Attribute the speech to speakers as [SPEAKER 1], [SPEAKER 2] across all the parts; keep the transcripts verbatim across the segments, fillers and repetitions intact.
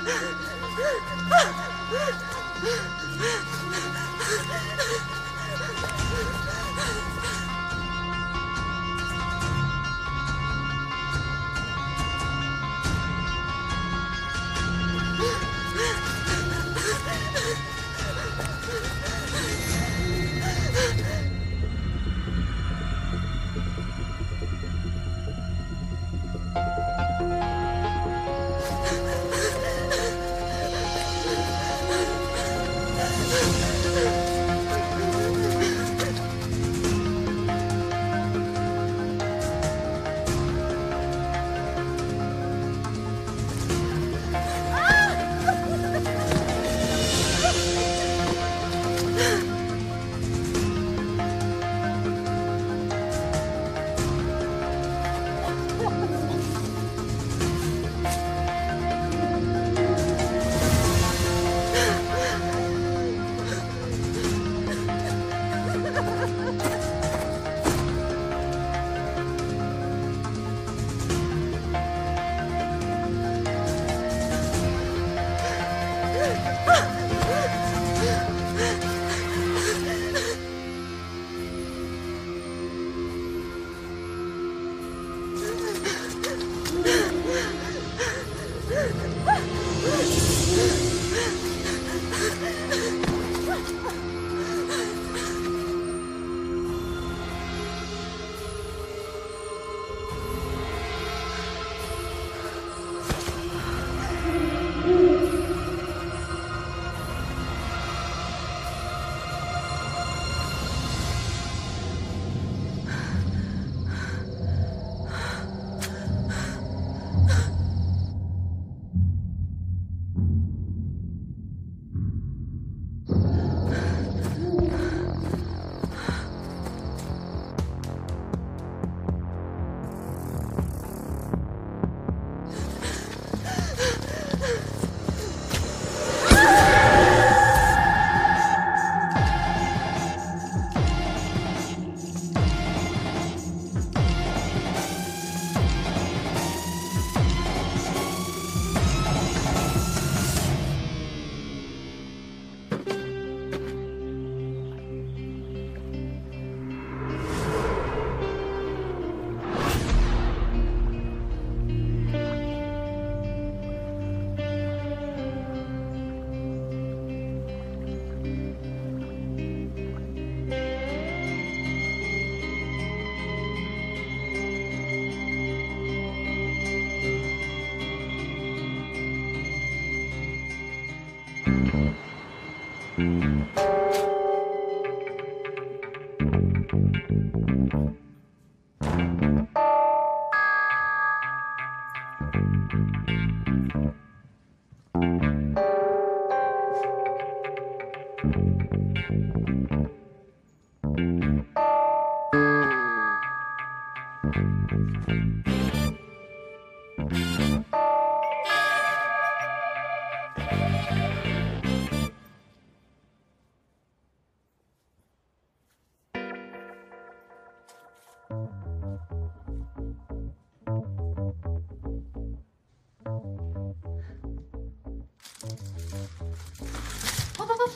[SPEAKER 1] Hop hop hop.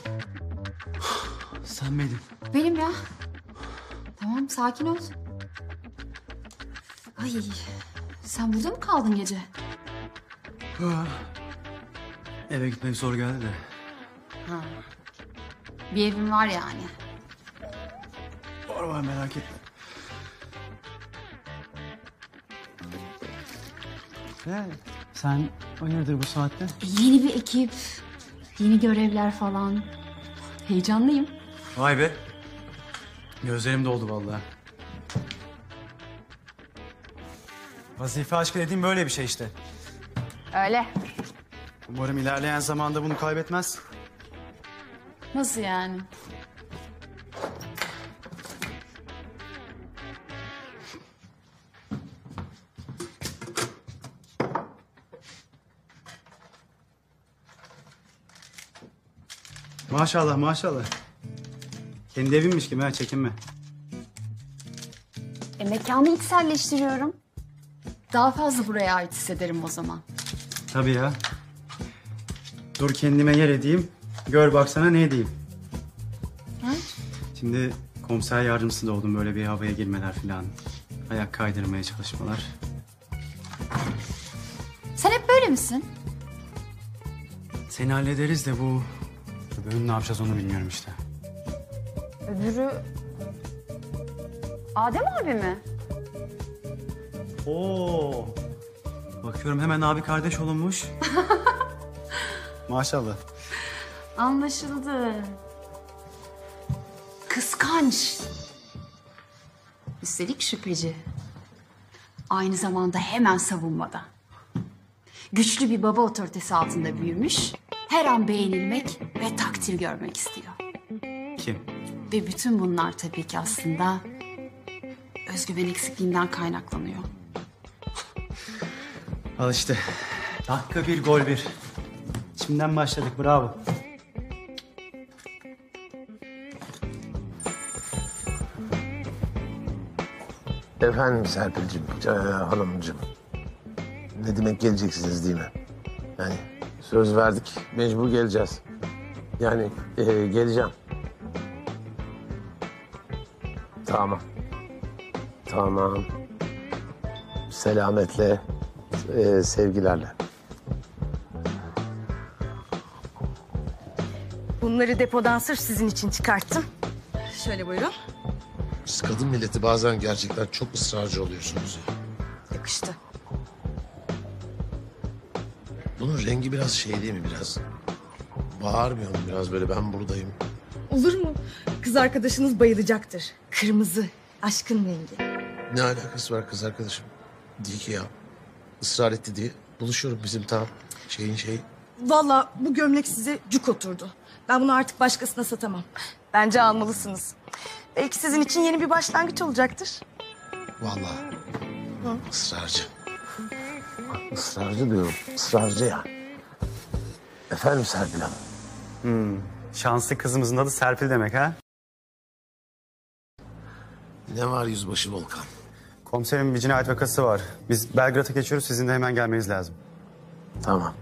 [SPEAKER 2] Sen miydin?
[SPEAKER 1] Benim ya. Tamam, sakin ol. Ay, sen burada mı kaldın gece?
[SPEAKER 2] Ha. Eve gitmek zor geldi de.
[SPEAKER 1] Ha. Bir evin var yani.
[SPEAKER 2] Var var, merak etme. Ne? Sen hayırdır bu saatte?
[SPEAKER 1] Yeni bir ekip, yeni görevler falan. Heyecanlıyım.
[SPEAKER 2] Vay be. Gözlerim doldu vallahi. Vazife aşkı dediğim böyle bir şey işte.
[SPEAKER 1] Öyle.
[SPEAKER 2] Umarım ilerleyen zamanda bunu kaybetmez.
[SPEAKER 1] Nasıl yani?
[SPEAKER 2] Maşallah maşallah. Kendi evinmiş gibi ha, çekinme.
[SPEAKER 1] E, mekanı içselleştiriyorum. Daha fazla buraya ait hissederim o zaman.
[SPEAKER 2] Tabii ya. Dur kendime yer edeyim. Gör baksana ne diyeyim.
[SPEAKER 1] Ha?
[SPEAKER 2] Şimdi komiser yardımcısı da oldum. Böyle bir havaya girmeler falan. Ayak kaydırmaya çalışmalar.
[SPEAKER 1] Sen hep böyle misin?
[SPEAKER 2] Seni hallederiz de bu... Öbürünü ne yapacağız onu bilmiyorum işte.
[SPEAKER 1] Öbürü... Adem abi mi?
[SPEAKER 2] Oo. Bakıyorum hemen abi kardeş olunmuş. Maşallah.
[SPEAKER 1] Anlaşıldı. Kıskanç. Üstelik şüpheci. Aynı zamanda hemen savunmada. Güçlü bir baba otoritesi altında büyümüş. Her an beğenilmek ve takdir görmek istiyor.
[SPEAKER 2] Kim?
[SPEAKER 1] Ve bütün bunlar tabii ki aslında özgüven eksikliğinden kaynaklanıyor.
[SPEAKER 2] Al işte. Dakika bir, gol bir. Şimdiden başladık, bravo.
[SPEAKER 3] Efendim Serpil'cim, ee, hanımcığım. Ne demek geleceksiniz değil mi? Yani söz verdik, mecbur geleceğiz. Yani ee, geleceğim. Tamam. Tamam. Selametle, ee, sevgilerle.
[SPEAKER 4] Bunları depodan sırf sizin için çıkarttım. Şöyle buyurun.
[SPEAKER 3] Siz kadın milleti bazen gerçekten çok ısrarcı oluyorsunuz ya.
[SPEAKER 4] Yakıştı.
[SPEAKER 3] Bunun rengi biraz şey değil mi biraz? Bağırmıyor mu biraz böyle ben buradayım?
[SPEAKER 4] Olur mu? Kız arkadaşınız bayılacaktır. Kırmızı, aşkın rengi.
[SPEAKER 3] Ne alakası var kız arkadaşım? Değil ki ya. Israr etti diye buluşuyorum bizim tam şeyin şeyi.
[SPEAKER 4] Vallahi bu gömlek size cuk oturdu. Ben bunu artık başkasına satamam. Bence almalısınız. Belki sizin için yeni bir başlangıç olacaktır.
[SPEAKER 3] Vallahi. Hı? Israrcı. Israrcı diyorum. Israrcı ya. Efendim Serpil Hanım.
[SPEAKER 2] Hmm. Şanslı kızımızın adı Serpil demek ha?
[SPEAKER 3] Ne var yüzbaşı Volkan?
[SPEAKER 2] Komiserin bir cinayet vakası var. Biz Belgrad'a geçiyoruz. Sizin de hemen gelmeniz lazım.
[SPEAKER 3] Tamam.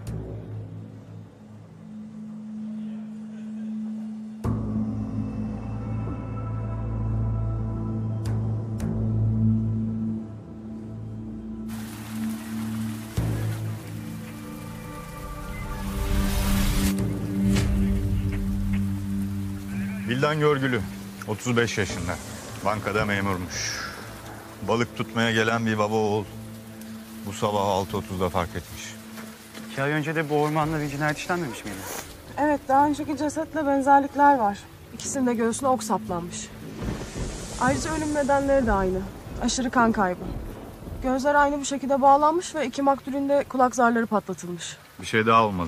[SPEAKER 5] Vildan Görgülü, otuz beş yaşında. Bankada memurmuş. Balık tutmaya gelen bir baba oğul. Bu sabah altı otuzda fark etmiş.
[SPEAKER 2] İki ay önce de bu ormanda bir cinayet işlenmemiş miydi?
[SPEAKER 6] Evet, daha önceki cesetle benzerlikler var. İkisinin de göğsüne ok saplanmış. Ayrıca ölüm nedenleri de aynı. Aşırı kan kaybı. Gözler aynı bu şekilde bağlanmış ve iki maktulün de kulak zarları patlatılmış.
[SPEAKER 5] Bir şey daha olmadı.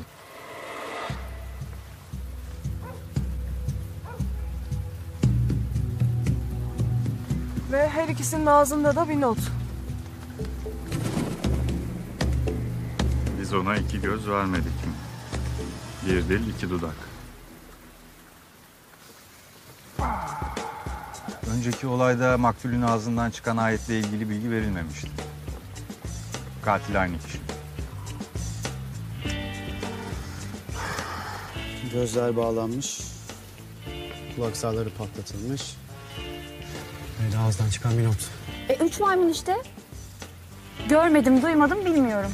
[SPEAKER 6] Ve her ikisinin ağzında da bir not.
[SPEAKER 5] Biz ona iki göz vermedik mi? Bir dil, iki dudak. Önceki olayda maktulün ağzından çıkan ayetle ilgili bilgi verilmemişti. Katil aynı kişi.
[SPEAKER 2] Gözler bağlanmış. Kulak zarları patlatılmış. Böyle ağızdan çıkan bir not.
[SPEAKER 1] E, üç maymun işte. Görmedim, duymadım, bilmiyorum.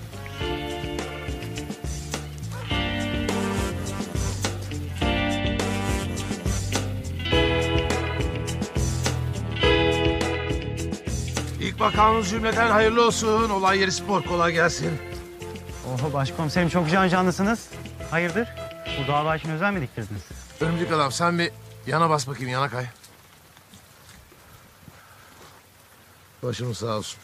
[SPEAKER 3] İlk bakanımız cümleten hayırlı olsun. Olay yeri spor, kolay gelsin.
[SPEAKER 2] Oho başkomiserim çok can canlısınız. Hayırdır? Bu dava için özel mi diktirdiniz?
[SPEAKER 3] Örümcek adam sen bir yana bas bakayım, yana kay. Başımız sağ olsun.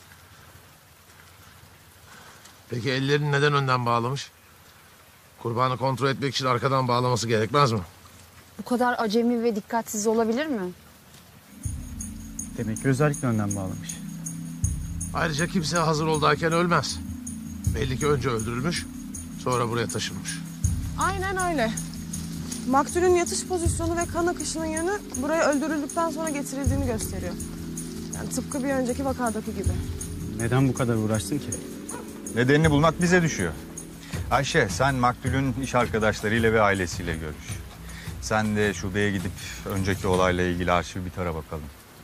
[SPEAKER 3] Peki ellerini neden önden bağlamış? Kurbanı kontrol etmek için arkadan bağlaması gerekmez mi?
[SPEAKER 1] Bu kadar acemi ve dikkatsiz olabilir mi?
[SPEAKER 2] Demek ki özellikle önden bağlamış.
[SPEAKER 3] Ayrıca kimse hazır oldayken ölmez. Belli ki önce öldürülmüş, sonra buraya taşınmış.
[SPEAKER 6] Aynen öyle. Maktulün yatış pozisyonu ve kan akışının yönü buraya öldürüldükten sonra getirildiğini gösteriyor. Yani tıpkı bir önceki vakadaki gibi.
[SPEAKER 2] Neden bu kadar uğraştın ki?
[SPEAKER 5] Nedenini bulmak bize düşüyor. Ayşe, sen maktulün iş arkadaşlarıyla ve ailesiyle görüş. Sen de şubeye gidip önceki olayla ilgili arşivi bir tara bakalım.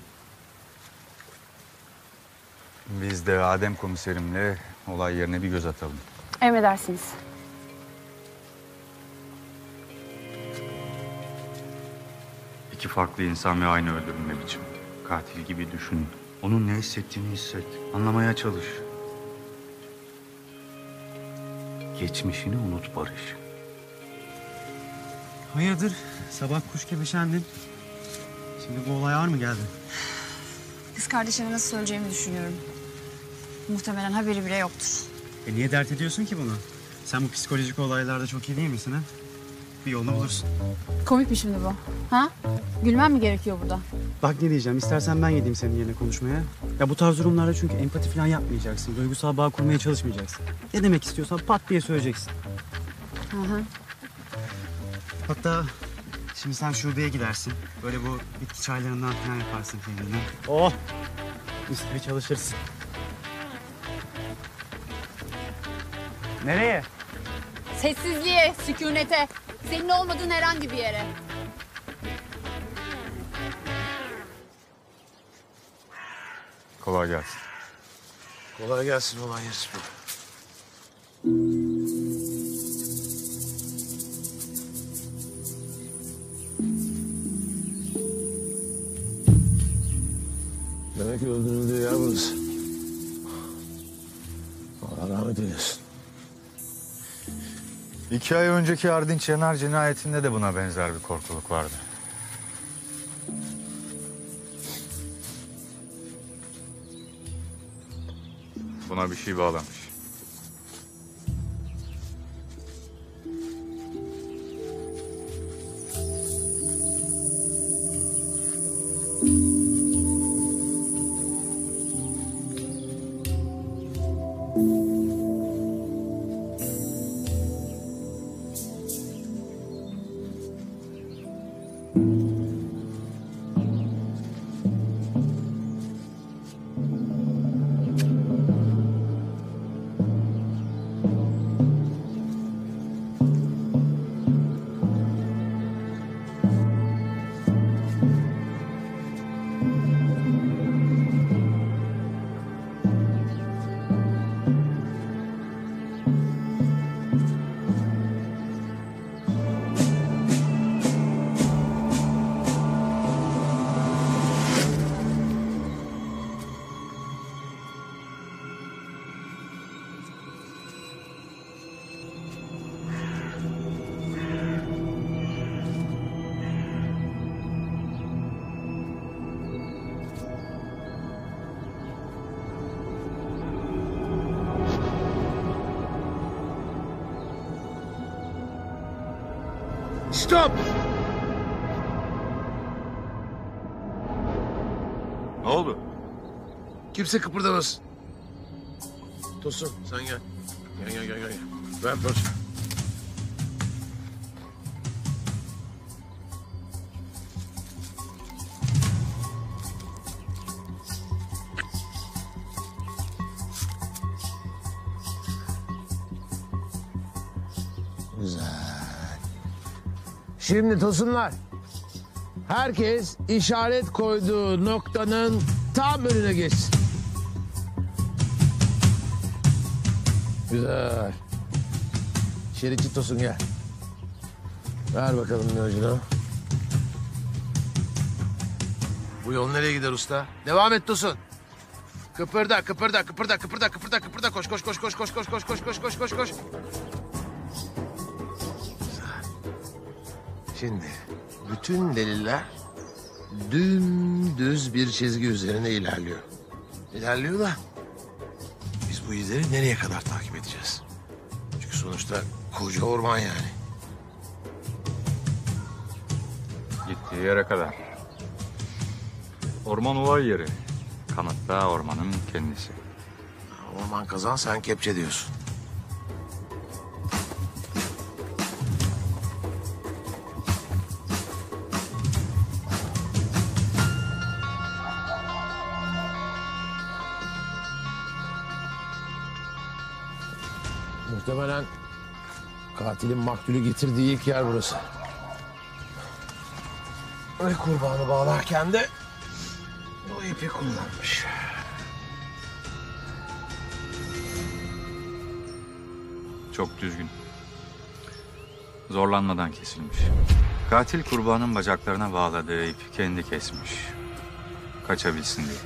[SPEAKER 5] Biz de Adem komiserimle olay yerine bir göz atalım.
[SPEAKER 1] Emredersiniz.
[SPEAKER 5] İki farklı insan ve aynı öldürülme biçimi. Katil gibi düşün. Onun ne hissettiğini hisset. Anlamaya çalış. Geçmişini unut Barış.
[SPEAKER 2] Hayırdır? Sabah kuş gibi şendin. Şimdi bu olay ağır mı geldi?
[SPEAKER 7] Kız kardeşime nasıl söyleyeceğimi düşünüyorum. Muhtemelen haberi bile yoktur.
[SPEAKER 2] E niye dert ediyorsun ki bunu? Sen bu psikolojik olaylarda çok iyi değil misin ha? Bir yolunu bulursun.
[SPEAKER 1] Komik mi şimdi bu? Ha? Gülmem mi gerekiyor burada?
[SPEAKER 2] Bak ne diyeceğim, istersen ben gideyim senin yerine konuşmaya. Ya bu tarz durumlarda çünkü empati falan yapmayacaksın. Duygusal bağ kurmaya çalışmayacaksın. Ne demek istiyorsan pat diye söyleyeceksin.
[SPEAKER 1] Hı hı.
[SPEAKER 2] Hatta şimdi sen şubeye gidersin. Böyle bu bitki çaylarından falan yaparsın kendine. Oh! Üstüne çalışırsın. Nereye?
[SPEAKER 1] Sessizliğe, sükunete, senin olmadığın herhangi bir yere.
[SPEAKER 5] Kolay gelsin.
[SPEAKER 3] Kolay gelsin olay gelsin. Demek ki öldürüldüğü yer burası. Allah rahmet eylesin.
[SPEAKER 5] İki ay önceki Ardinç Yener cinayetinde de buna benzer bir korkuluk vardı. Buna bir şey bağlamış.
[SPEAKER 3] Stop!
[SPEAKER 5] Ne oldu?
[SPEAKER 3] Kimse kıpırdamasın. Tosun sen gel. Gel gel gel gel. Ver Tosun. Güzel. Şimdi Tosunlar. Herkes işaret koyduğu noktanın tam önüne geçsin. Güzel. Şeritçi Tosun gel. Ver bakalım ne ucuna. Bu yol nereye gider usta? Devam et Tosun. Kıpırda, kıpırda, kıpırda, kıpırda, kıpırda, kıpırda. Koş, koş, koş, koş, koş, koş, koş, koş, koş, koş, koş, koş. Güzel. Şimdi bütün deliller dümdüz bir çizgi üzerine ilerliyor. İlerliyor da biz bu izleri nereye kadar takip edeceğiz? Çünkü sonuçta koca orman yani.
[SPEAKER 5] Gittiği yere kadar. Orman olay yeri. Kanıtta ormanın kendisi.
[SPEAKER 3] Orman kazan sen kepçe diyorsun. Muhtemelen Katilin maktulü getirdiği ilk yer burası. Ve kurbanı bağlarken de bu ipi kullanmış.
[SPEAKER 5] Çok düzgün. Zorlanmadan kesilmiş. Katil kurbanın bacaklarına bağladığı ipi kendi kesmiş. Kaçabilsin diye.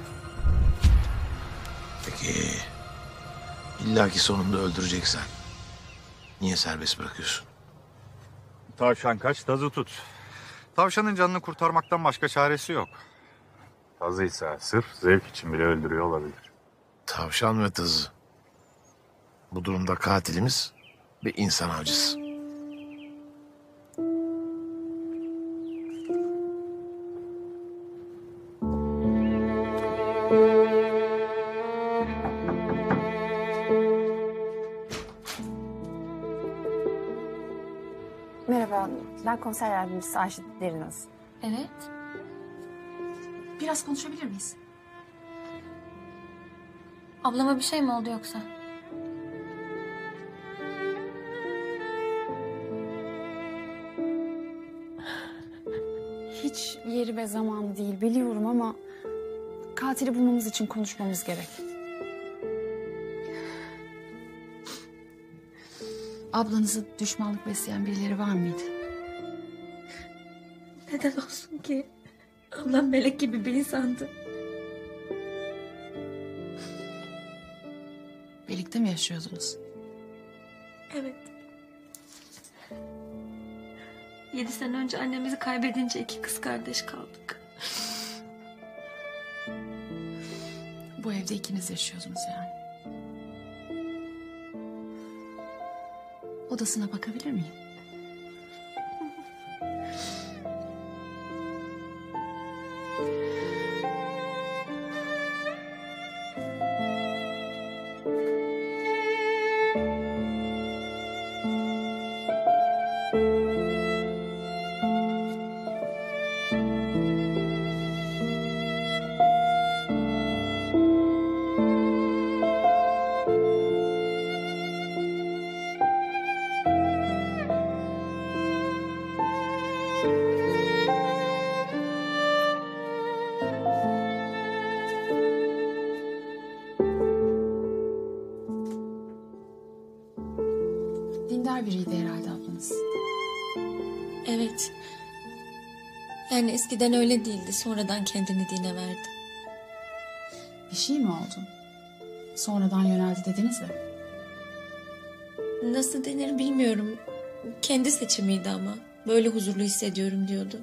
[SPEAKER 3] Peki illaki sonunda öldüreceksen niye serbest bırakıyorsun?
[SPEAKER 5] Tavşan kaç, tazı tut. Tavşanın canını kurtarmaktan başka çaresi yok. Tazı ise sırf zevk için bile öldürüyor olabilir.
[SPEAKER 3] Tavşan ve tazı. Bu durumda katilimiz bir insan avcısı.
[SPEAKER 8] Merhaba, ben komiser yardımcısı Ayşe Derinaz.
[SPEAKER 1] Evet. Biraz konuşabilir miyiz?
[SPEAKER 9] Ablama bir şey mi oldu yoksa?
[SPEAKER 7] Hiç yeri ve zamanı değil biliyorum ama katili bulmamız için konuşmamız gerek.
[SPEAKER 1] Ablanızı düşmanlık besleyen birileri var mıydı?
[SPEAKER 9] Neden olsun ki? Ablam melek gibi bir insandı.
[SPEAKER 1] Birlikte mi yaşıyordunuz?
[SPEAKER 9] Evet. Yedi sene önce annemizi kaybedince iki kız kardeş kaldık.
[SPEAKER 1] Bu evde ikiniz yaşıyordunuz yani. Odasına bakabilir miyim? Dindar biriydi herhalde ablanız.
[SPEAKER 9] Evet. Yani eskiden öyle değildi. Sonradan kendini dine verdi.
[SPEAKER 1] Bir şey mi oldu? Sonradan yöneldi dediniz de.
[SPEAKER 9] Nasıl denir bilmiyorum. Kendi seçimiydi ama. Böyle huzurlu hissediyorum diyordu.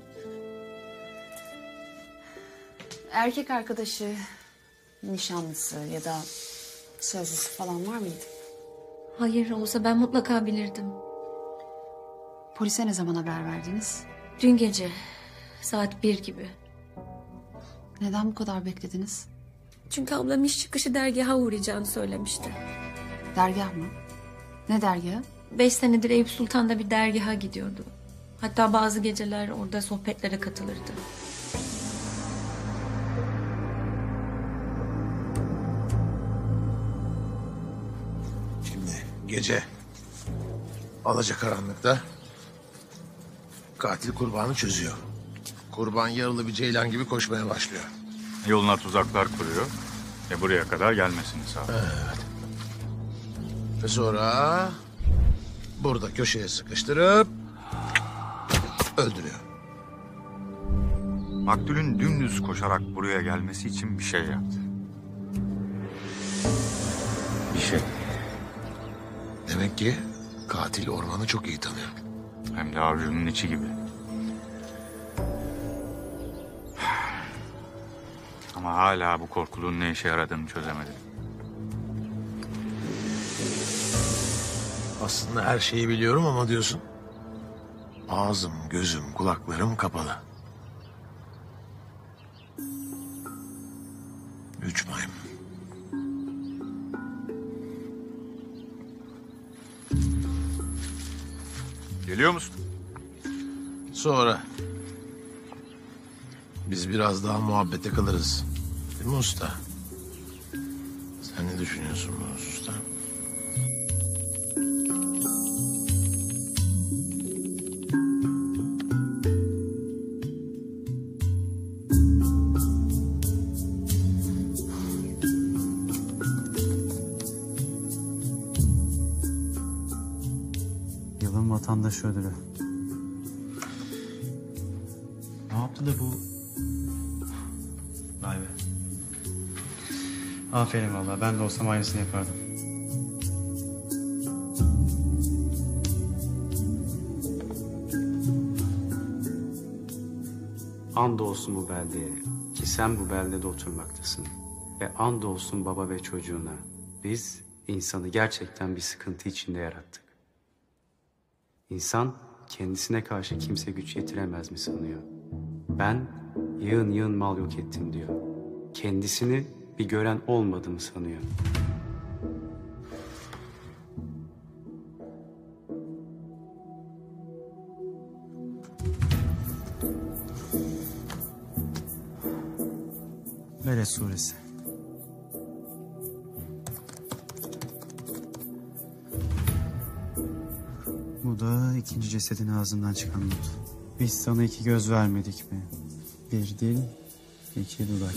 [SPEAKER 7] Erkek arkadaşı, nişanlısı ya da sözlüsü falan var mıydı?
[SPEAKER 9] Hayır, olsa ben mutlaka bilirdim.
[SPEAKER 1] Polise ne zaman haber verdiniz?
[SPEAKER 9] Dün gece saat bir gibi.
[SPEAKER 1] Neden bu kadar beklediniz?
[SPEAKER 9] Çünkü ablam iş çıkışı dergaha uğrayacağını söylemişti.
[SPEAKER 1] Dergah mı? Ne dergahı?
[SPEAKER 9] Beş senedir Eyüp Sultan'da bir dergaha gidiyordu. Hatta bazı geceler orada sohbetlere katılırdı.
[SPEAKER 3] Şimdi gece alacakaranlıkta katil kurbanı çözüyor. Kurban yaralı bir ceylan gibi koşmaya başlıyor.
[SPEAKER 5] Yoluna tuzaklar kuruyor. E buraya kadar gelmesini sağlıyor.
[SPEAKER 3] Evet. Ve sonra burada köşeye sıkıştırıp öldürüyor.
[SPEAKER 5] Maktulün dümdüz koşarak buraya gelmesi için bir şey yaptı. Bir şey.
[SPEAKER 3] Demek ki katil ormanı çok iyi tanıyor.
[SPEAKER 5] Hem de avcunun içi gibi. Ama hala bu korkuluğun ne işe yaradığını çözemedim.
[SPEAKER 3] Aslında her şeyi biliyorum ama diyorsun. Ağzım, gözüm, kulaklarım kapalı. Üç maymun.
[SPEAKER 5] Geliyor musun?
[SPEAKER 3] Sonra biz biraz daha muhabbete kalırız. Değil mi usta? Sen ne düşünüyorsun bu hususta?
[SPEAKER 2] Yılın vatandaşı ödülü. Ne yaptı da bu? Vay be. Aferin vallahi. Ben de olsam aynısını yapardım. Andolsun bu beldeye ki sen bu beldede oturmaktasın. Ve andolsun baba ve çocuğuna. Biz insanı gerçekten bir sıkıntı içinde yarattık. İnsan kendisine karşı kimse güç yetiremez mi sanıyor? Ben yığın yığın mal yok ettim diyor. Kendisini bir gören olmadı mı sanıyor? Beled suresi. Bu da ikinci cesedin ağzından çıkan not. Biz sana iki göz vermedik mi? Bir dil, iki dudak.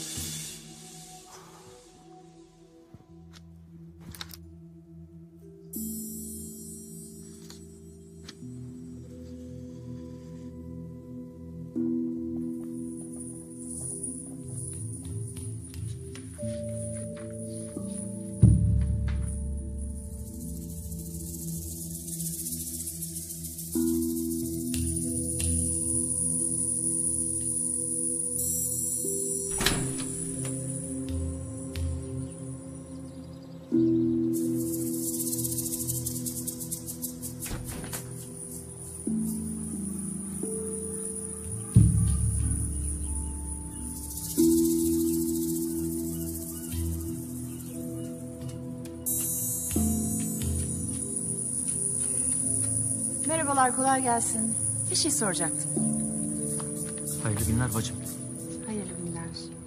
[SPEAKER 1] Merhabalar, kolay gelsin. Bir şey soracaktım.
[SPEAKER 10] Hayırlı günler bacım.
[SPEAKER 1] Hayırlı günler.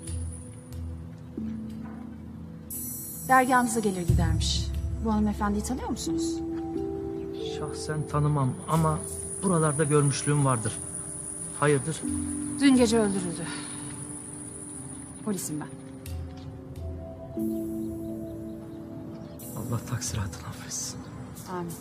[SPEAKER 1] Dergahınıza gelir gidermiş. Bu hanımefendiyi tanıyor musunuz?
[SPEAKER 10] Şahsen tanımam ama buralarda görmüşlüğüm vardır. Hayırdır?
[SPEAKER 1] Dün gece öldürüldü. Polisim ben.
[SPEAKER 10] Allah taksiratını affetsin.
[SPEAKER 1] Amin.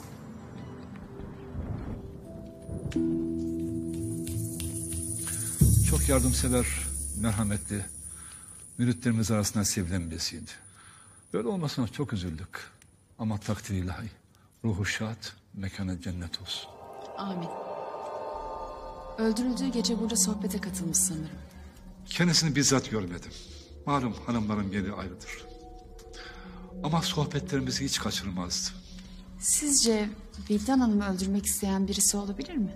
[SPEAKER 11] Çok yardımsever, merhametli, müritlerimiz arasında sevilen birisiydi. Böyle olmasına çok üzüldük. Ama takdir ilahi, ruhu şad, mekanı cennet olsun.
[SPEAKER 1] Amin. Öldürüldüğü gece burada sohbete katılmış sanırım.
[SPEAKER 11] Kendisini bizzat görmedim. Malum hanımların yeri ayrıdır. Ama sohbetlerimizi hiç kaçırmazdı.
[SPEAKER 1] Sizce Vildan Hanım'ı öldürmek isteyen birisi olabilir mi?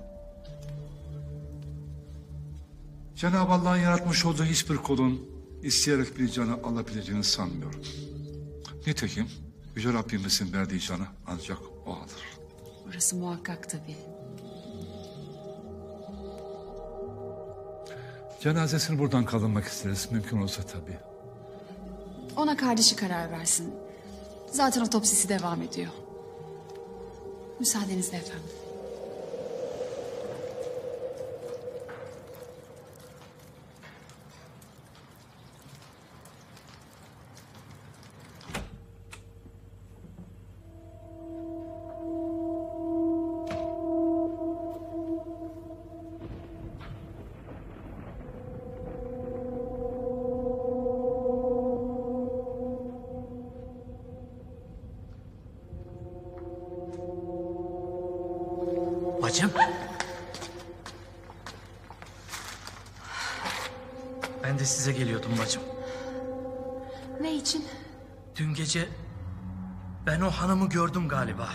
[SPEAKER 11] Cenab-ı Allah'ın yaratmış olduğu hiçbir kulun isteyerek bir canı alabileceğini sanmıyorum. Nitekim Yüce Rabbimizin verdiği canı ancak o alır.
[SPEAKER 1] Orası muhakkak tabii.
[SPEAKER 11] Cenazesini buradan kaldırmak isteriz. Mümkün olsa tabii.
[SPEAKER 1] Ona kardeşi karar versin. Zaten otopsisi devam ediyor. Müsaadenizle efendim.
[SPEAKER 10] Bacım. Ben de size geliyordum bacım.
[SPEAKER 1] Ne için?
[SPEAKER 10] Dün gece ben o hanımı gördüm galiba.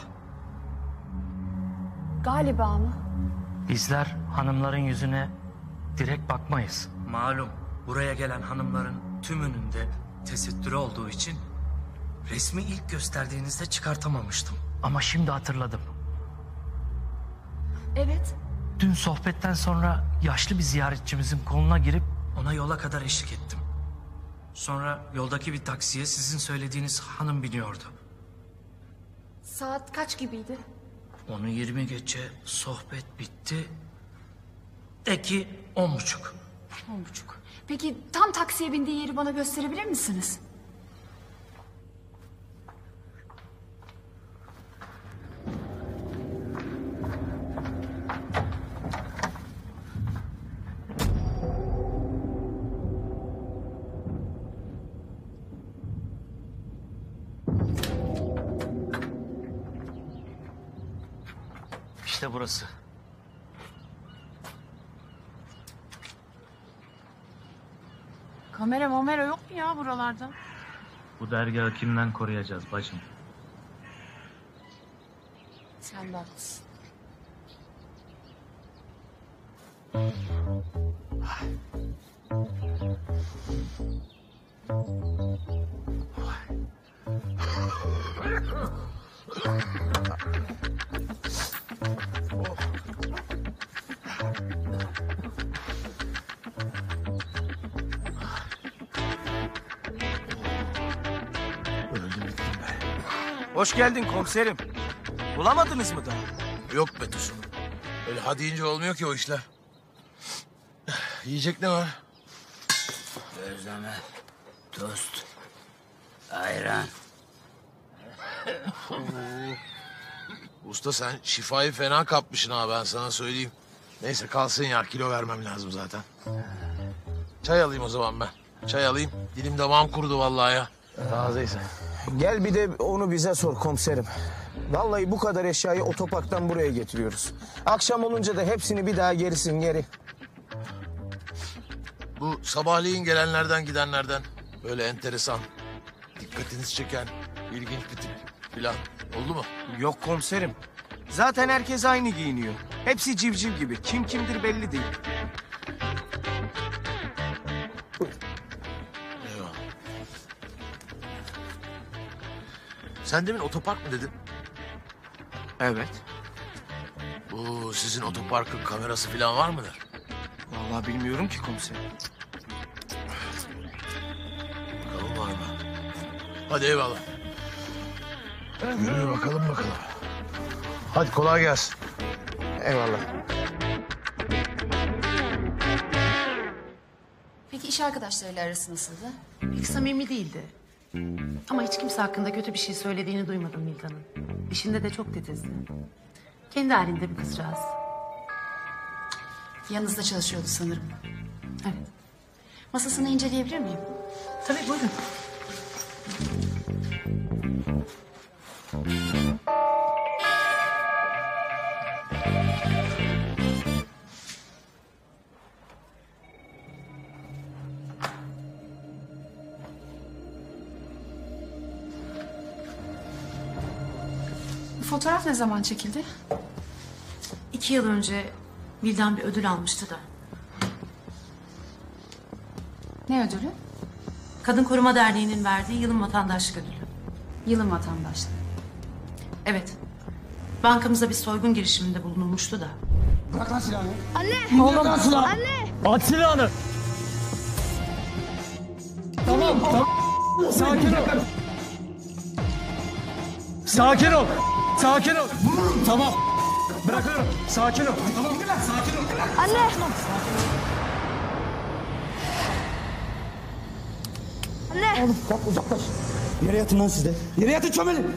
[SPEAKER 1] Galiba mı?
[SPEAKER 10] Bizler hanımların yüzüne direkt bakmayız. Malum buraya gelen hanımların tümünün de tesettürü olduğu için resmi ilk gösterdiğinizde çıkartamamıştım. Ama şimdi hatırladım.
[SPEAKER 1] Evet.
[SPEAKER 10] Dün sohbetten sonra yaşlı bir ziyaretçimizin koluna girip ona yola kadar eşlik ettim. Sonra yoldaki bir taksiye sizin söylediğiniz hanım biniyordu.
[SPEAKER 1] Saat kaç gibiydi?
[SPEAKER 10] Onu yirmi geçe sohbet bitti. De ki on buçuk.
[SPEAKER 1] On buçuk. Peki tam taksiye bindiği yeri bana gösterebilir misiniz?
[SPEAKER 10] İşte burası.
[SPEAKER 6] Kamera mamera yok mu ya buralarda?
[SPEAKER 10] Bu dergahı kimden koruyacağız bacım?
[SPEAKER 1] Sen de haklısın.
[SPEAKER 12] Hoş geldin komiserim. Bulamadınız mı daha?
[SPEAKER 3] Yok be Tosun. Öyle ha deyince olmuyor ki o işler. Yiyecek ne var?
[SPEAKER 13] Gözleme, tost, ayran.
[SPEAKER 3] Usta sen şifayı fena kapmışsın ha, ben sana söyleyeyim. Neyse kalsın ya, kilo vermem lazım zaten. Çay alayım o zaman ben. Çay alayım. Dilim damağım kurudu vallahi ya. Tazeyse.
[SPEAKER 12] Gel bir de onu bize sor komiserim. Vallahi bu kadar eşyayı otoparktan buraya getiriyoruz. Akşam olunca da hepsini bir daha gerisin geri.
[SPEAKER 3] Bu sabahleyin gelenlerden gidenlerden böyle enteresan, dikkatinizi çeken, ilginç bir tip filan oldu mu?
[SPEAKER 12] Yok komiserim. Zaten herkes aynı giyiniyor. Hepsi civciv gibi. Kim kimdir belli değil.
[SPEAKER 3] Eyvallah. Sen demin otopark mı dedin?
[SPEAKER 12] Evet.
[SPEAKER 3] Bu sizin otoparkın kamerası filan var mıdır?
[SPEAKER 12] Vallahi bilmiyorum ki komiserim.
[SPEAKER 3] Bakalım var mı? Hadi eyvallah. Yürü bakalım bakalım. Hadi kolay gelsin.
[SPEAKER 12] Eyvallah.
[SPEAKER 1] Peki iş arkadaşlarıyla arası nasıldı?
[SPEAKER 14] Pek samimi değildi. Ama hiç kimse hakkında kötü bir şey söylediğini duymadım Nildan'ın. İşinde de çok titizdi. Kendi halinde bir kızcağız.
[SPEAKER 1] Yanınızda çalışıyordu sanırım.
[SPEAKER 14] Evet.
[SPEAKER 1] Masasını inceleyebilir miyim?
[SPEAKER 14] Tabii buyurun.
[SPEAKER 1] Bu fotoğraf ne zaman çekildi?
[SPEAKER 14] İki yıl önce Vildan bir ödül almıştı da.
[SPEAKER 1] Ne ödülü?
[SPEAKER 14] Kadın Koruma Derneği'nin verdiği yılın vatandaşlık ödülü.
[SPEAKER 1] Yılın vatandaşlığı.
[SPEAKER 14] Evet. Bankamıza bir soygun girişiminde bulunulmuştu da.
[SPEAKER 12] Bırak lan silahını.
[SPEAKER 15] Anne!
[SPEAKER 12] Bırak lan silahını.
[SPEAKER 15] Anne!
[SPEAKER 12] At silahını. Tamam, tamam. Sakin ol. Sakin ol. Sakin ol. Tamam. Bırakıyorum. Sakin ol. Tamam, sakin ol.
[SPEAKER 15] Anne! Anne!
[SPEAKER 12] Oğlum kalk uzaklaş. Yere yatın lan siz de. Yere yatın çömelin.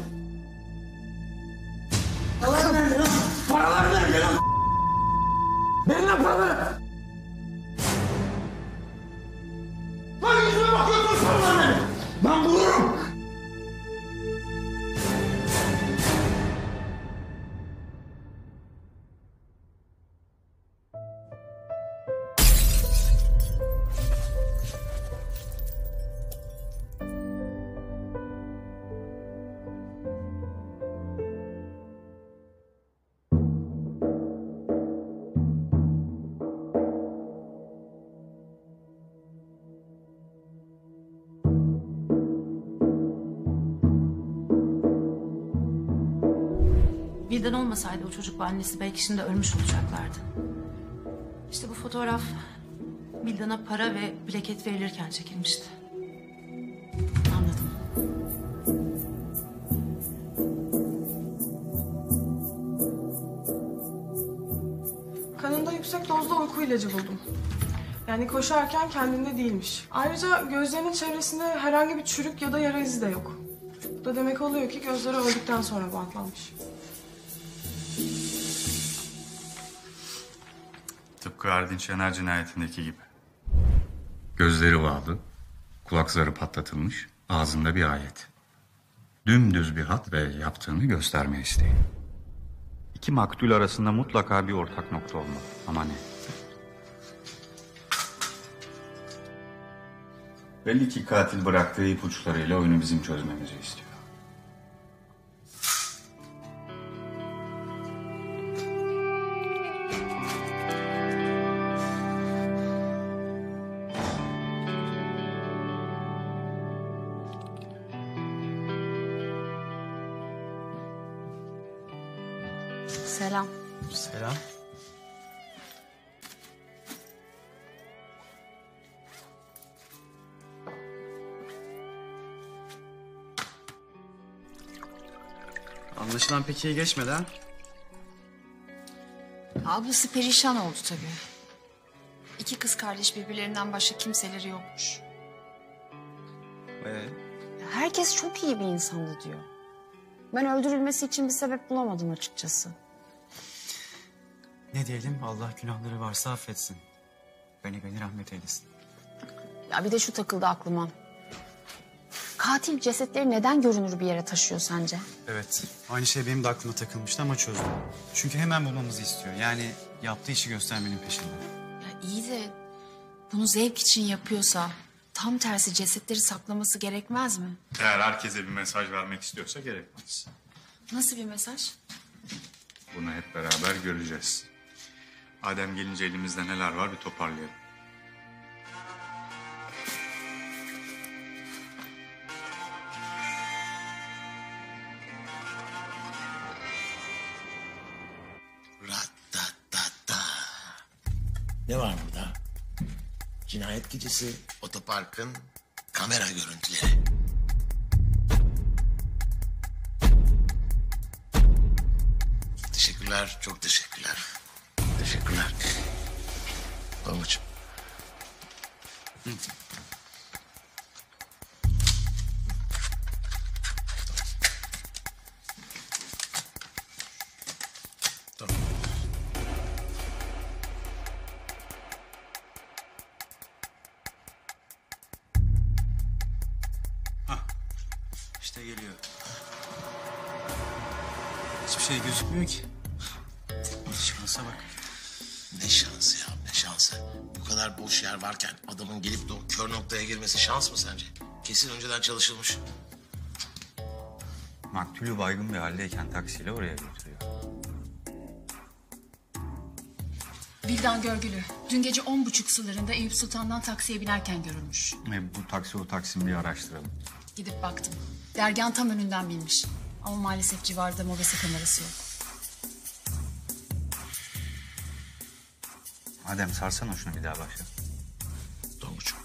[SPEAKER 12] Paralar nerede lan? Paralar nerede lan? Verin lan paraları. Lan yüzüme bakıyorsun paralar. Ben bulurum.
[SPEAKER 14] Vildan olmasaydı o çocuk ve annesi belki şimdi ölmüş olacaklardı. İşte bu fotoğraf Vildan'a para ve plaket verilirken çekilmişti. Anladım.
[SPEAKER 6] Kanında yüksek dozda uyku ilacı buldum. Yani koşarken kendinde değilmiş. Ayrıca gözlerinin çevresinde herhangi bir çürük ya da yara izi de yok. Bu da demek oluyor ki gözleri öldükten sonra bantlanmış.
[SPEAKER 5] Tıpkı Erdinç Yener cinayetindeki gibi. Gözleri bağlı, kulak zarı patlatılmış, ağzında bir ayet. Dümdüz bir hat ve yaptığını gösterme isteği. İki maktul arasında mutlaka bir ortak nokta olmalı. Ama ne? Belli ki katil bıraktığı ipuçlarıyla oyunu bizim çözmemizi istiyor.
[SPEAKER 1] Selam.
[SPEAKER 2] Selam. Anlaşılan pek iyi geçmedi ha?
[SPEAKER 7] Ablası perişan oldu tabii. İki kız kardeş birbirlerinden başka kimseleri yokmuş.
[SPEAKER 2] Ee?
[SPEAKER 1] Herkes çok iyi bir insandı diyor. Ben öldürülmesi için bir sebep bulamadım açıkçası.
[SPEAKER 2] Ne diyelim, Allah günahları varsa affetsin. Beni beni rahmet eylesin.
[SPEAKER 1] Ya bir de şu takıldı aklıma. Katil cesetleri neden görünür bir yere taşıyor sence?
[SPEAKER 2] Evet, aynı şey benim de aklıma takılmıştı ama çözdüm. Çünkü hemen bulmamızı istiyor. Yani yaptığı işi göstermenin peşinde.
[SPEAKER 7] Ya iyi de bunu zevk için yapıyorsa tam tersi cesetleri saklaması gerekmez mi?
[SPEAKER 5] Eğer herkese bir mesaj vermek istiyorsa gerekmez.
[SPEAKER 7] Nasıl bir mesaj?
[SPEAKER 5] Bunu hep beraber göreceğiz. Adem gelince elimizde neler var bir toparlayalım.
[SPEAKER 3] Ne var burada? Cinayet gecesi otoparkın kamera görüntüleri. Teşekkürler, çok teşekkürler. Teşekkürler. Babacığım. Hı. Tamam.
[SPEAKER 2] İşte geliyor. Hiçbir şey gözükmüyor ki. Şansa bak.
[SPEAKER 3] Ne şansı ya, ne şansı. Bu kadar boş yer varken adamın gelip de o kör noktaya girmesi şans mı sence? Kesin önceden çalışılmış.
[SPEAKER 5] Maktulü baygın bir haldeyken taksiyle oraya götürüyor.
[SPEAKER 7] Vildan Görgülü. Dün gece on buçuk sularında Eyüp Sultan'dan taksiye binerken görülmüş.
[SPEAKER 5] E, bu taksi o taksi bir araştıralım.
[SPEAKER 7] Gidip baktım. Dergahın tam önünden binmiş. Ama maalesef civarda mobese kamerası yok.
[SPEAKER 5] Adem sarsana şunu bir daha başla.
[SPEAKER 3] Tonguç.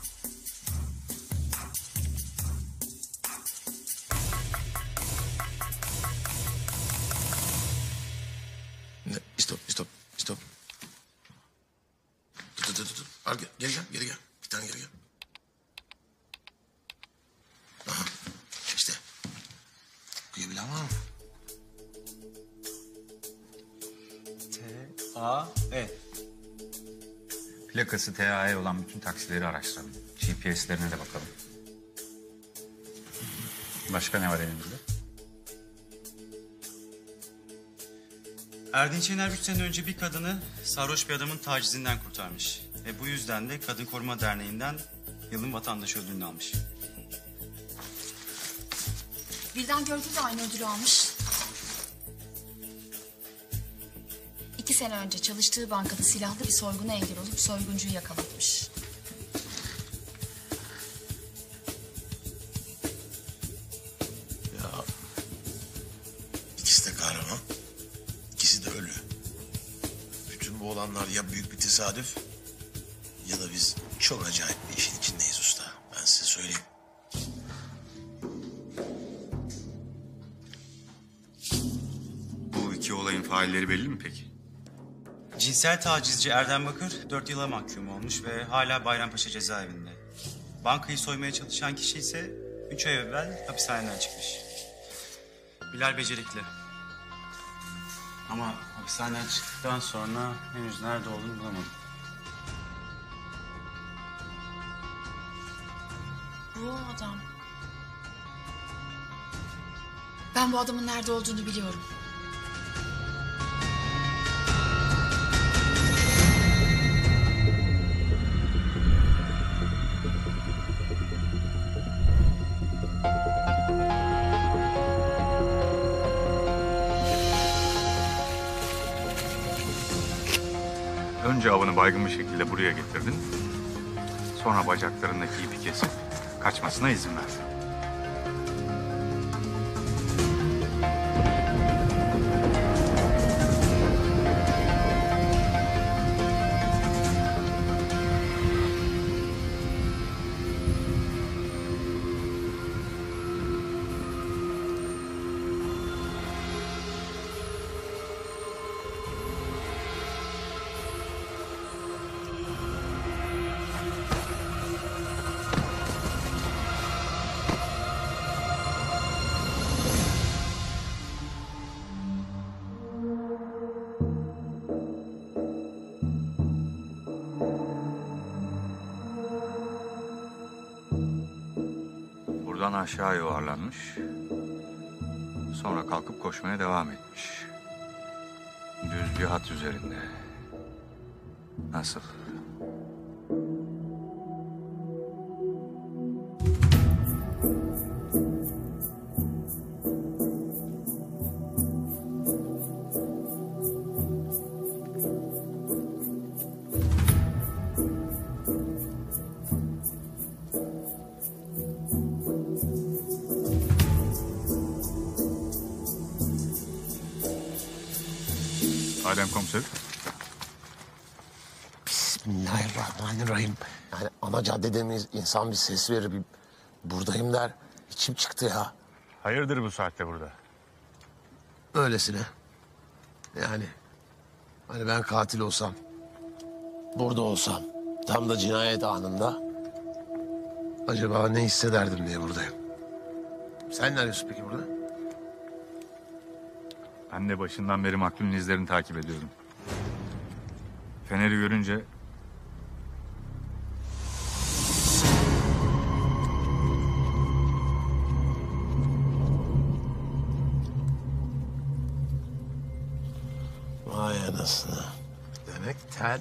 [SPEAKER 3] Ne? Stop, stop, stop. Dur, dur, dur, dur. Al, gel, geri gel, geri gel. Bir tane geri gel. Aha, işte. Okuyabilen var mı?
[SPEAKER 2] T A E.
[SPEAKER 5] Plakası T A E olan bütün taksileri araştıralım. G P S'lerine de bakalım. Başka ne var elimizde?
[SPEAKER 2] Erdinç Yener üç sene önce bir kadını sarhoş bir adamın tacizinden kurtarmış. Ve bu yüzden de Kadın Koruma Derneği'nden yılın vatandaşı ödülünü almış.
[SPEAKER 7] Vildan Görgülü de aynı ödülü almış. İki sene önce çalıştığı bankada silahlı bir soyguna engel olup soyguncuyu yakalatmış.
[SPEAKER 3] Ya ikisi de kahraman, ikisi de ölü. Bütün bu olanlar ya büyük bir tesadüf ya da biz çok acayip bir işin içindeyiz usta. Ben size söyleyeyim.
[SPEAKER 5] Bu iki olayın failleri belli mi peki?
[SPEAKER 2] Cinsel tacizci Erdem Bakır dört yıla mahkum olmuş ve hala Bayrampaşa cezaevinde. Bankayı soymaya çalışan kişi ise üç ay evvel hapishaneden çıkmış. Bilal becerikli. Ama hapishaneden çıktıktan sonra henüz nerede olduğunu bulamadım.
[SPEAKER 7] Bu adam. Ben bu adamın nerede olduğunu biliyorum.
[SPEAKER 5] Önce avını baygın bir şekilde buraya getirdin. Sonra bacaklarındaki ipi kesip kaçmasına izin verdin. Buradan aşağı yuvarlanmış. Sonra kalkıp koşmaya devam etmiş. Düz bir hat üzerinde. Nasıl? Adem komiser.
[SPEAKER 3] Bismillahirrahmanirrahim. Yani ana caddede miyiz? İnsan bir ses verir, bir buradayım der. İçim çıktı ya.
[SPEAKER 5] Hayırdır bu saatte burada?
[SPEAKER 3] Öylesine. Yani hani ben katil olsam, burada olsam, tam da cinayet anında acaba ne hissederdim diye buradayım. Sen ne arıyorsun peki burada?
[SPEAKER 5] Ben de başından beri maktulün izlerini takip ediyorum. Fener'i görünce...
[SPEAKER 3] Vay anasını. Demek tel.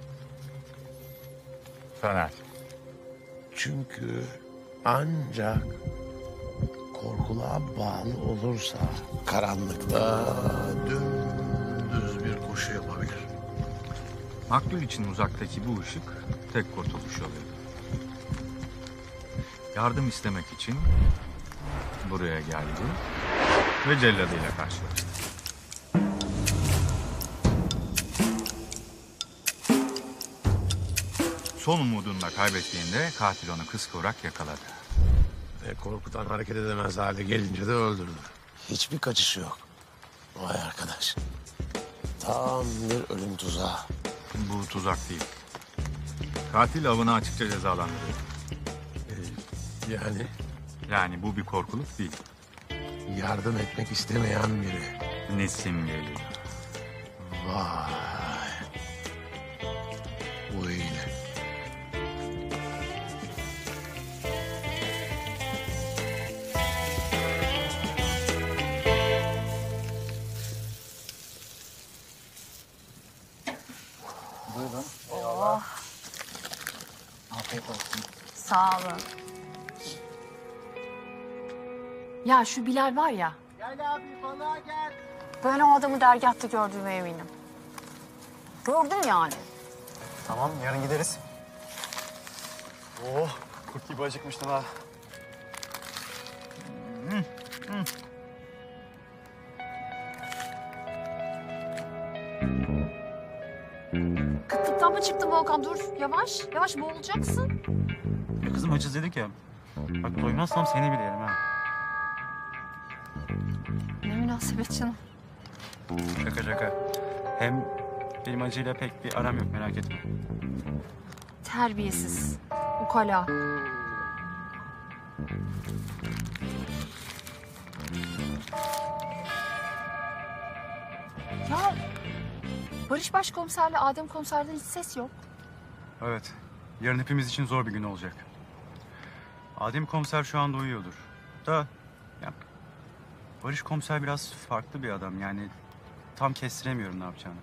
[SPEAKER 5] Fener.
[SPEAKER 3] Çünkü ancak korkuluğa bağlı olursa karanlıkta dümdüz bir koşu yapabilir.
[SPEAKER 5] Maktul için uzaktaki bu ışık tek kurtuluş oluyor. Yardım istemek için buraya geldi ve celladıyla karşılaştı. Son umudunu da kaybettiğinde katil onu kıskıvrak yakaladı.
[SPEAKER 3] Ve korkudan hareket edemez hale gelince de öldürdü. Hiçbir kaçışı yok. Vay arkadaş. Tam bir ölüm tuzağı.
[SPEAKER 5] Bu tuzak değil. Katil avını açıkça cezalandırıyor.
[SPEAKER 3] Ee, yani?
[SPEAKER 5] Yani bu bir korkuluk değil.
[SPEAKER 3] Yardım etmek istemeyen biri.
[SPEAKER 5] Nesim geliyor.
[SPEAKER 3] Vay. Bu iyi.
[SPEAKER 8] Buyurun. Oh. Afiyet olsun. Sağ olun.
[SPEAKER 7] Ya şu Bilal var ya.
[SPEAKER 12] Gel abi balığa gel.
[SPEAKER 8] Ben o adamı dergahta gördüğüme eminim. Gördüm yani.
[SPEAKER 16] Tamam yarın gideriz. Oh kurt gibi acıkmıştım ha. Hmm, hmm.
[SPEAKER 7] Kıtlıktan mı çıktın Volkan? Dur yavaş yavaş boğulacaksın.
[SPEAKER 2] Ya kızım açız dedik ya. Bak doymazsam seni bile yerim ha.
[SPEAKER 7] Ne münasebet canım.
[SPEAKER 2] Şaka şaka. Hem benim acıyla pek bir aram yok merak etme.
[SPEAKER 7] Terbiyesiz. Ukala. Ya Barış Başkomiserle Adem Komiser'den hiç ses yok.
[SPEAKER 2] Evet. Yarın hepimiz için zor bir gün olacak. Adem komiser şu anda uyuyordur. Da ya, Barış komiser biraz farklı bir adam. Yani tam kestiremiyorum ne yapacağını.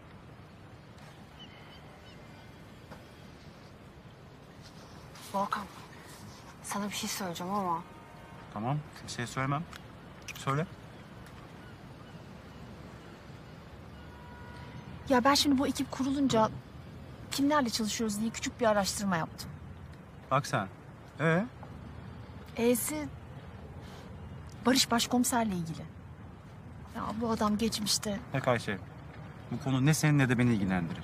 [SPEAKER 8] Volkan, sana bir şey söyleyeceğim ama...
[SPEAKER 2] Tamam. Kimseye söylemem. Söyle.
[SPEAKER 1] Ya ben şimdi bu ekip kurulunca kimlerle çalışıyoruz diye küçük bir araştırma yaptım.
[SPEAKER 2] Bak sen. Ee?
[SPEAKER 1] E'si Barış Başkomiser'le ilgili. Ya bu adam geçmişte...
[SPEAKER 2] Bak Ayşe, bu konu ne seni ne de beni ilgilendirir.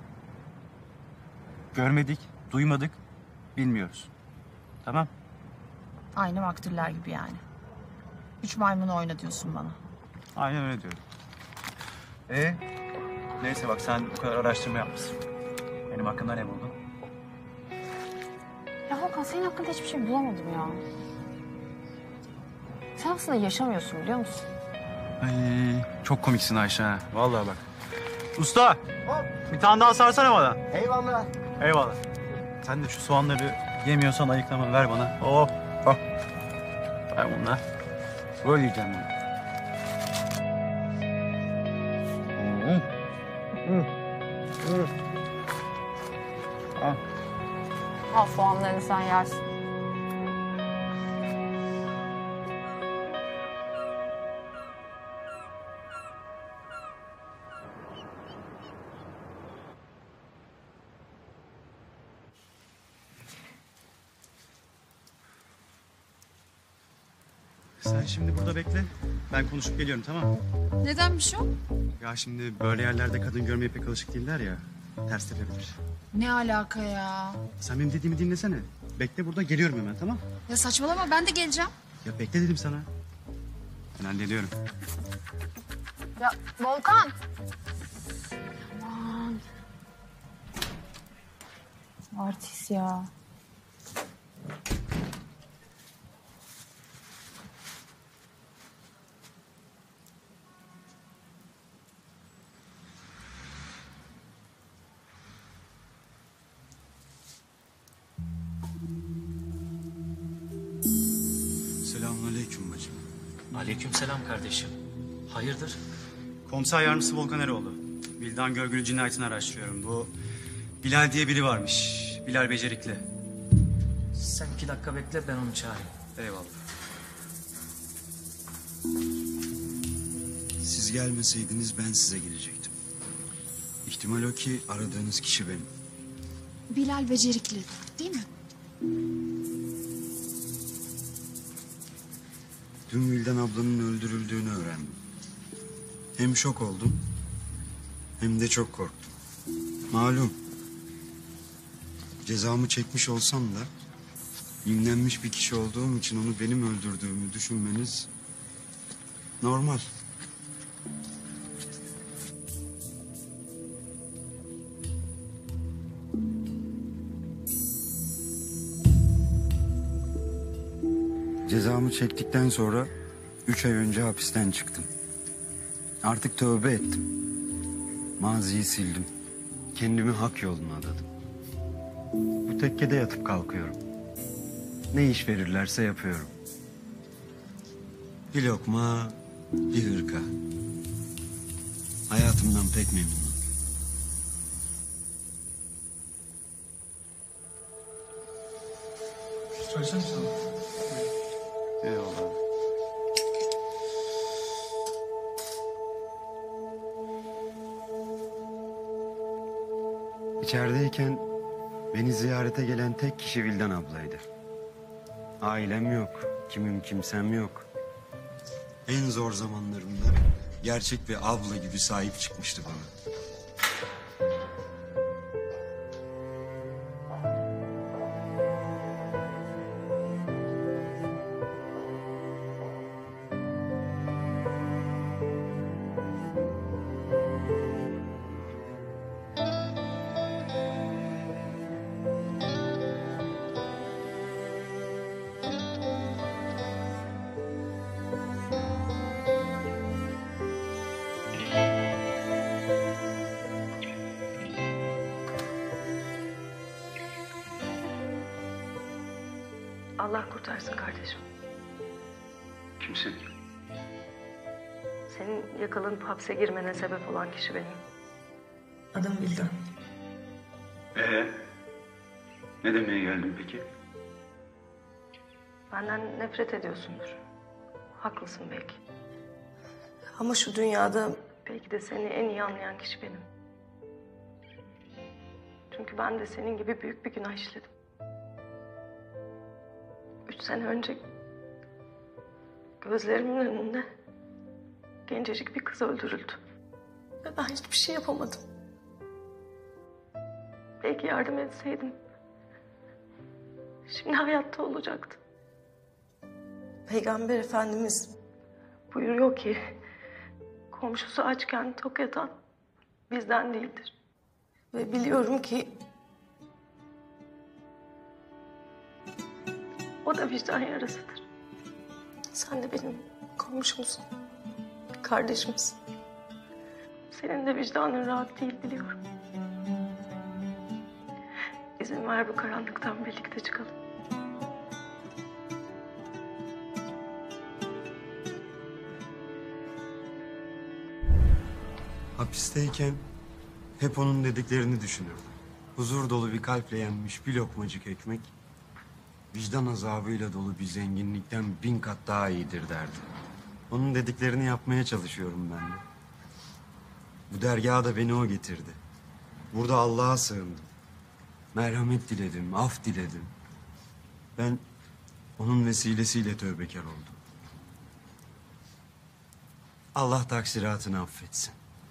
[SPEAKER 2] Görmedik, duymadık, bilmiyoruz. Tamam?
[SPEAKER 1] Aynı maktüller gibi yani. Üç maymunu oyna diyorsun bana.
[SPEAKER 2] Aynen öyle diyorum. Ee? Neyse bak sen bu kadar araştırma yapmışsın. Benim hakkında ne buldun?
[SPEAKER 8] Ya Volkan senin hakkında hiçbir şey bulamadım ya. Sen aslında yaşamıyorsun biliyor musun?
[SPEAKER 2] Ay, çok komiksin Ayşe ha. Vallahi bak. Usta! Bir tane daha sarsana bana.
[SPEAKER 12] Eyvallah.
[SPEAKER 2] Eyvallah. Sen de şu soğanları yemiyorsan ayıklama ver bana. Oh, oh. Ver bunlar. Böyle yiyeceğim bunu. Hmm. Hmm. Hmm. Al.
[SPEAKER 8] Al soğanlarını sen yersin.
[SPEAKER 2] Sen şimdi burada bekle. Ben konuşup geliyorum, tamam mı?
[SPEAKER 7] Nedenmiş o?
[SPEAKER 2] Ya şimdi böyle yerlerde kadın görmeye pek alışık değiller ya. Ters tepebilir.
[SPEAKER 7] Ne alaka ya?
[SPEAKER 2] Sen benim dediğimi dinlesene. Bekle burada, geliyorum hemen, tamam?
[SPEAKER 7] Ya saçmalama, ben de geleceğim.
[SPEAKER 2] Ya bekle dedim sana. Ben hallediyorum.
[SPEAKER 8] Ya Volkan.
[SPEAKER 1] Aman. Artist ya.
[SPEAKER 2] Selamünaleyküm bacım.
[SPEAKER 10] Aleykümselam kardeşim. Hayırdır?
[SPEAKER 2] Komiser yardımcısı Volkan Eroğlu. Bildan Görgülü cinayetini araştırıyorum. Bu Bilal diye biri varmış. Bilal becerikli.
[SPEAKER 10] Sen iki dakika bekle, ben onu çağırayım.
[SPEAKER 2] Eyvallah.
[SPEAKER 17] Siz gelmeseydiniz ben size gelecektim. İhtimal o ki aradığınız kişi benim.
[SPEAKER 7] Bilal becerikli, değil mi?
[SPEAKER 17] Dün Vildan ablanın öldürüldüğünü öğrendim. Hem şok oldum hem de çok korktum. Malum cezamı çekmiş olsam da imlenmiş bir kişi olduğum için onu benim öldürdüğümü düşünmeniz normal. Cezamı çektikten sonra üç ay önce hapisten çıktım. Artık tövbe ettim. Maziyi sildim. Kendimi hak yoluna adadım. Bu tekkede yatıp kalkıyorum. Ne iş verirlerse yapıyorum. Bir lokma, bir hırka. Hayatımdan pek memnunum.
[SPEAKER 11] Söylesene sana.
[SPEAKER 2] Eyvallah.
[SPEAKER 17] İçerideyken beni ziyarete gelen tek kişi Vildan ablaydı. Ailem yok, kimim kimsem yok. En zor zamanlarımda gerçek bir abla gibi sahip çıkmıştı bana.
[SPEAKER 18] Allah kurtarsın kardeşim.
[SPEAKER 17] Kimsin?
[SPEAKER 18] Senin yakalanıp hapse girmene sebep olan kişi benim. Adım Vildan.
[SPEAKER 17] Ee, ne demeye geldin peki?
[SPEAKER 18] Benden nefret ediyorsundur. Haklısın belki. Ama şu dünyada belki de seni en iyi anlayan kişi benim. Çünkü ben de senin gibi büyük bir günah işledim. Üç sene önce gözlerimin önünde gencecik bir kız öldürüldü. Ve ben hiçbir şey yapamadım. Belki yardım etseydim şimdi hayatta olacaktı. Peygamber Efendimiz buyuruyor ki komşusu açken tok yatan bizden değildir. Ve biliyorum ki o da vicdan yarasıdır. Sen de benim komşumsun, kardeşimsin. Senin de vicdanın rahat değil biliyorum. İzin ver bu karanlıktan birlikte çıkalım.
[SPEAKER 17] Hapisteyken hep onun dediklerini düşünürdüm. Huzur dolu bir kalple yenmiş bir lokmacık ekmek, vicdan azabıyla dolu bir zenginlikten bin kat daha iyidir derdi. Onun dediklerini yapmaya çalışıyorum ben de. Bu dergaha da beni o getirdi. Burada Allah'a sığındım. Merhamet diledim, af diledim. Ben onun vesilesiyle tövbekar oldum. Allah taksiratını affetsin.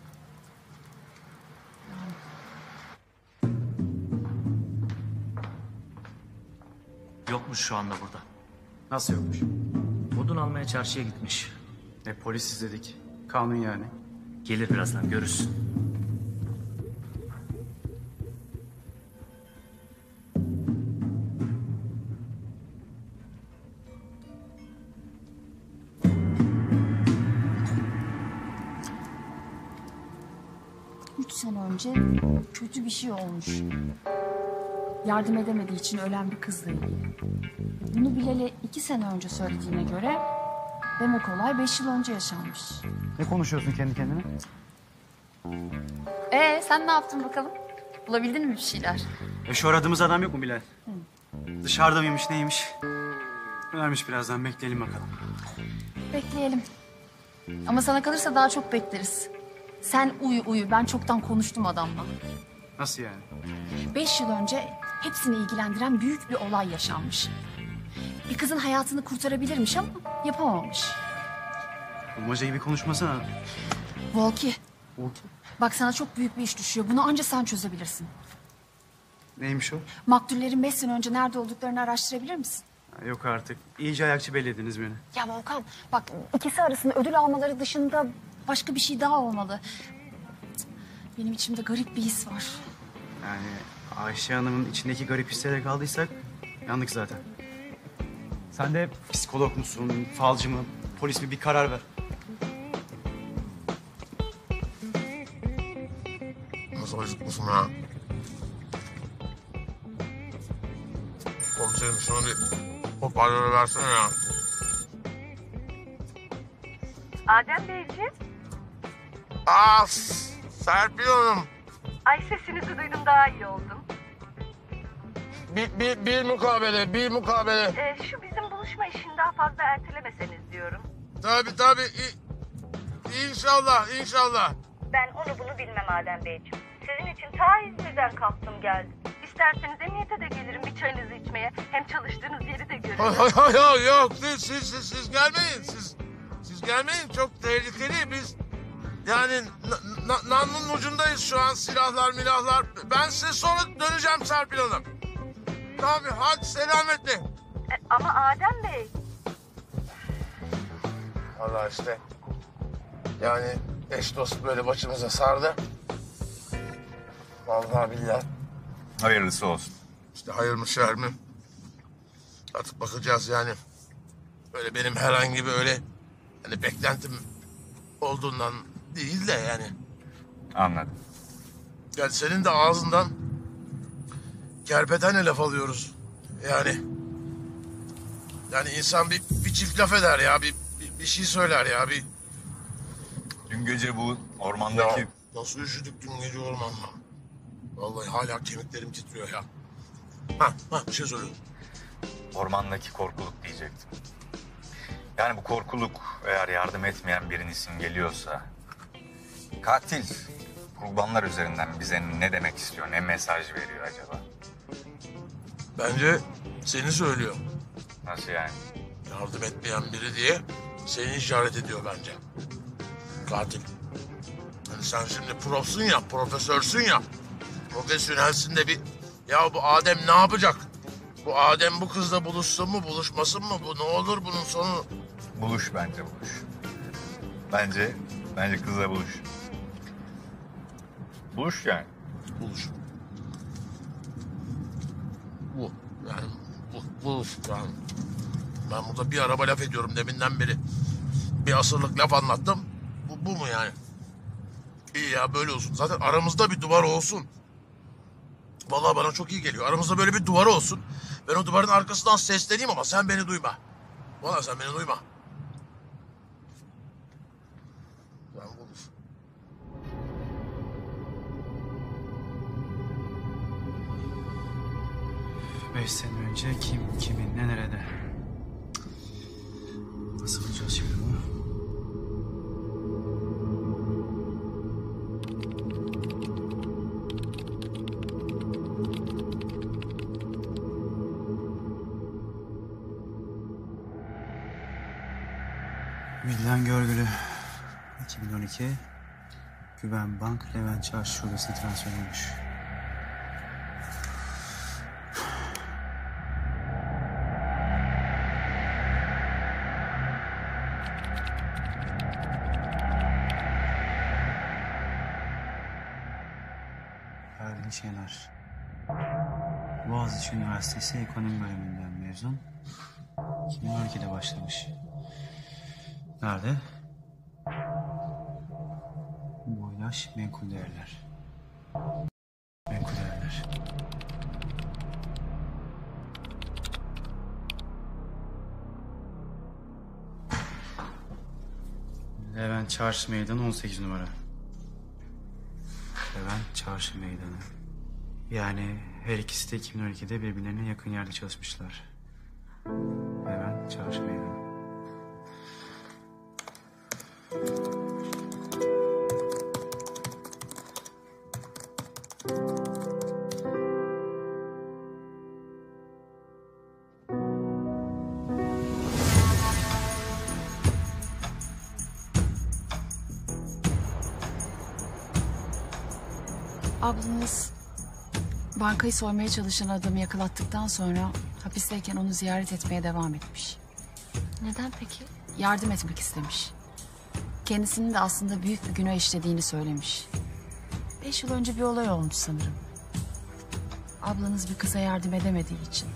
[SPEAKER 10] Yokmuş şu anda burada.
[SPEAKER 2] Nasıl yokmuş?
[SPEAKER 10] Odun almaya çarşıya gitmiş.
[SPEAKER 2] E polis izledik. Kanun yani.
[SPEAKER 10] Gelir birazdan görürsün.
[SPEAKER 1] Üç sene önce kötü bir şey olmuş. Yardım edemediği için ölen bir kızla ilgili. Bunu Bilal'e iki sene önce söylediğine göre demek olay beş yıl önce yaşanmış.
[SPEAKER 2] Ne konuşuyorsun kendi kendine?
[SPEAKER 1] Ee sen ne yaptın bakalım? Bulabildin mi bir şeyler?
[SPEAKER 2] E şu aradığımız adam yok mu Bilal? Dışarıda mıymış neymiş? Önermiş birazdan bekleyelim bakalım.
[SPEAKER 1] Bekleyelim. Ama sana kalırsa daha çok bekleriz. Sen uyu uyu. Ben çoktan konuştum adamla.
[SPEAKER 2] Nasıl yani?
[SPEAKER 1] Beş yıl önce hepsini ilgilendiren büyük bir olay yaşanmış. Bir kızın hayatını kurtarabilirmiş ama yapamamış.
[SPEAKER 2] Bulmaca gibi konuşmasana.
[SPEAKER 1] Volki.
[SPEAKER 2] Volki?
[SPEAKER 1] Bak sana çok büyük bir iş düşüyor. Bunu ancak sen çözebilirsin.
[SPEAKER 2] Neymiş o?
[SPEAKER 1] Maktullerin beş sene önce nerede olduklarını araştırabilir misin?
[SPEAKER 2] Ha, yok artık. İyice ayakçı bellediniz beni.
[SPEAKER 1] Ya Volkan bak ikisi arasında ödül almaları dışında başka bir şey daha olmalı. Benim içimde garip bir his var.
[SPEAKER 2] Yani Ayşe Hanım'ın içindeki garip hislere kaldıysak yandık zaten. Sen de psikolog musun, falcı mı, polis mi bir karar ver.
[SPEAKER 3] Nasıl acıkmışım ya? Komiserim şunu bir hoparlöre versene ya.
[SPEAKER 15] Adem Beyciğim.
[SPEAKER 3] Aa, Serpil Hanım.
[SPEAKER 15] Ay sesinizi duydum daha iyi oldum.
[SPEAKER 3] Bir, bir, bir mukabele, bir mukabele.
[SPEAKER 15] Ee, şu bizim buluşma işini daha fazla ertelemeseniz diyorum.
[SPEAKER 3] Tabii tabii. İ- İnşallah, inşallah.
[SPEAKER 15] Ben onu bunu bilmem Adem Beyciğim. Sizin için ta İzmir'den kalktım geldim. İsterseniz emniyete de gelirim bir çayınızı içmeye. Hem çalıştığınız yeri de görürüm.
[SPEAKER 3] Hay hay hay yok siz, siz, siz, siz gelmeyin. Siz, siz gelmeyin çok tehlikeli. Biz yani na- na- namlunun ucundayız şu an silahlar milahlar. Ben size sonra döneceğim Serpil Hanım. Tabii hadi selametle.
[SPEAKER 15] E, ama Adem Bey.
[SPEAKER 3] Vallahi işte yani eş dost böyle başımıza sardı. Vallahi billahi.
[SPEAKER 5] Hayırlısı olsun.
[SPEAKER 3] İşte hayır mı şer mi? Artık bakacağız yani. Öyle benim herhangi bir öyle hani beklentim olduğundan değil de yani.
[SPEAKER 5] Anladım.
[SPEAKER 3] Yani senin de ağzından kerpetene laf alıyoruz. Yani yani insan bir, bir çift laf eder ya. Bir, bir, bir şey söyler ya. Bir...
[SPEAKER 5] Dün gece bu ormandaki...
[SPEAKER 3] Ya, nasıl üşüdük dün gece ormanda? Vallahi hala kemiklerim titriyor ya. Ha, ha bir şey söylüyorum.
[SPEAKER 5] Ormandaki korkuluk diyecektim. Yani bu korkuluk eğer yardım etmeyen birini simgeliyorsa... Katil ruhbanlar üzerinden bize ne demek istiyor, ne mesaj veriyor acaba?
[SPEAKER 19] Bence seni söylüyor.
[SPEAKER 5] Nasıl yani?
[SPEAKER 19] Yardım etmeyen biri diye seni işaret ediyor bence. Katil. Hani sen şimdi profsun ya, profesörsün ya. Profesyonelsin de bir... Ya bu Adem ne yapacak? Bu Adem bu kızla buluşsun mu, buluşmasın mı? Bu ne olur bunun sonu?
[SPEAKER 5] Buluş bence buluş. Bence, bence kızla buluş. Buluş yani.
[SPEAKER 19] Buluş. Bu yani bu, buluş yani. Ben burada bir araba laf ediyorum deminden beri. Bir asırlık laf anlattım. Bu, bu mu yani? İyi ya böyle olsun. Zaten aramızda bir duvar olsun. Vallahi bana çok iyi geliyor. Aramızda böyle bir duvar olsun. Ben o duvarın arkasından sesleneyim ama sen beni duyma. Vallahi sen beni duyma. Ben buluş.
[SPEAKER 2] Beş sene önce kim, kimin, ne, nerede? Nasıl bulacağız şimdi bunu?
[SPEAKER 20] Vildan Görgülü, iki bin on iki, Güven Bank, Levent Çarşı Şubesi'ne transfer olmuş. Erdin Şener, Boğaziçi Üniversitesi Ekonomi Bölümünden mezun. iki bin on ikide başlamış. Nerede? Boylaş menkul değerler. Menkul değerler.
[SPEAKER 2] Levent Çarşı Meydanı on sekiz numara.
[SPEAKER 20] Levent Çarşı Meydanı. Yani her ikisi de iki bin on ikide birbirlerine yakın yerde çalışmışlar. Levent Çarşı Meydanı.
[SPEAKER 1] Ablanız bankayı soymaya çalışan adamı yakalattıktan sonra hapisteyken onu ziyaret etmeye devam etmiş.
[SPEAKER 7] Neden peki?
[SPEAKER 1] Yardım etmek istemiş. Kendisinin de aslında büyük bir günah işlediğini söylemiş. Beş yıl önce bir olay olmuş sanırım. Ablanız bir kıza yardım edemediği için.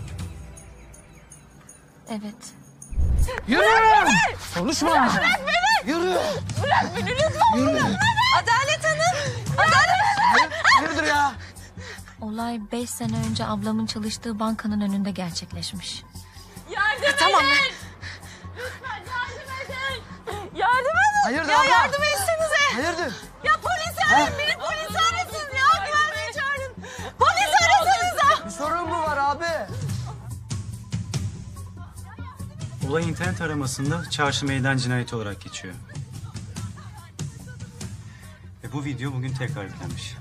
[SPEAKER 7] Evet.
[SPEAKER 12] Yürü! Konuşma!
[SPEAKER 4] Bırak beni!
[SPEAKER 12] Yürü!
[SPEAKER 4] Bırak beni lütfen!
[SPEAKER 12] Yürü!
[SPEAKER 4] Bırak beni! Adalet Hanım! Adalet!
[SPEAKER 12] Hayırdır ya?
[SPEAKER 7] Olay beş sene önce ablamın çalıştığı bankanın önünde gerçekleşmiş.
[SPEAKER 4] Yardım
[SPEAKER 12] Ya, tamam.
[SPEAKER 4] edin! Lütfen yardım edin! Yardım edin!
[SPEAKER 12] Hayırdır
[SPEAKER 4] ya
[SPEAKER 12] abla?
[SPEAKER 4] yardım etsenize!
[SPEAKER 12] Hayırdır?
[SPEAKER 4] Ya polisi arayın! Beni polisi arasın ya! Güvenliği çağırın! Polisi arasanıza!
[SPEAKER 12] Bir sorun mu var abi?
[SPEAKER 2] Olay internet aramasında Çarşı Meydan cinayeti olarak geçiyor. Ve bu video bugün tekrar yüklenmiş.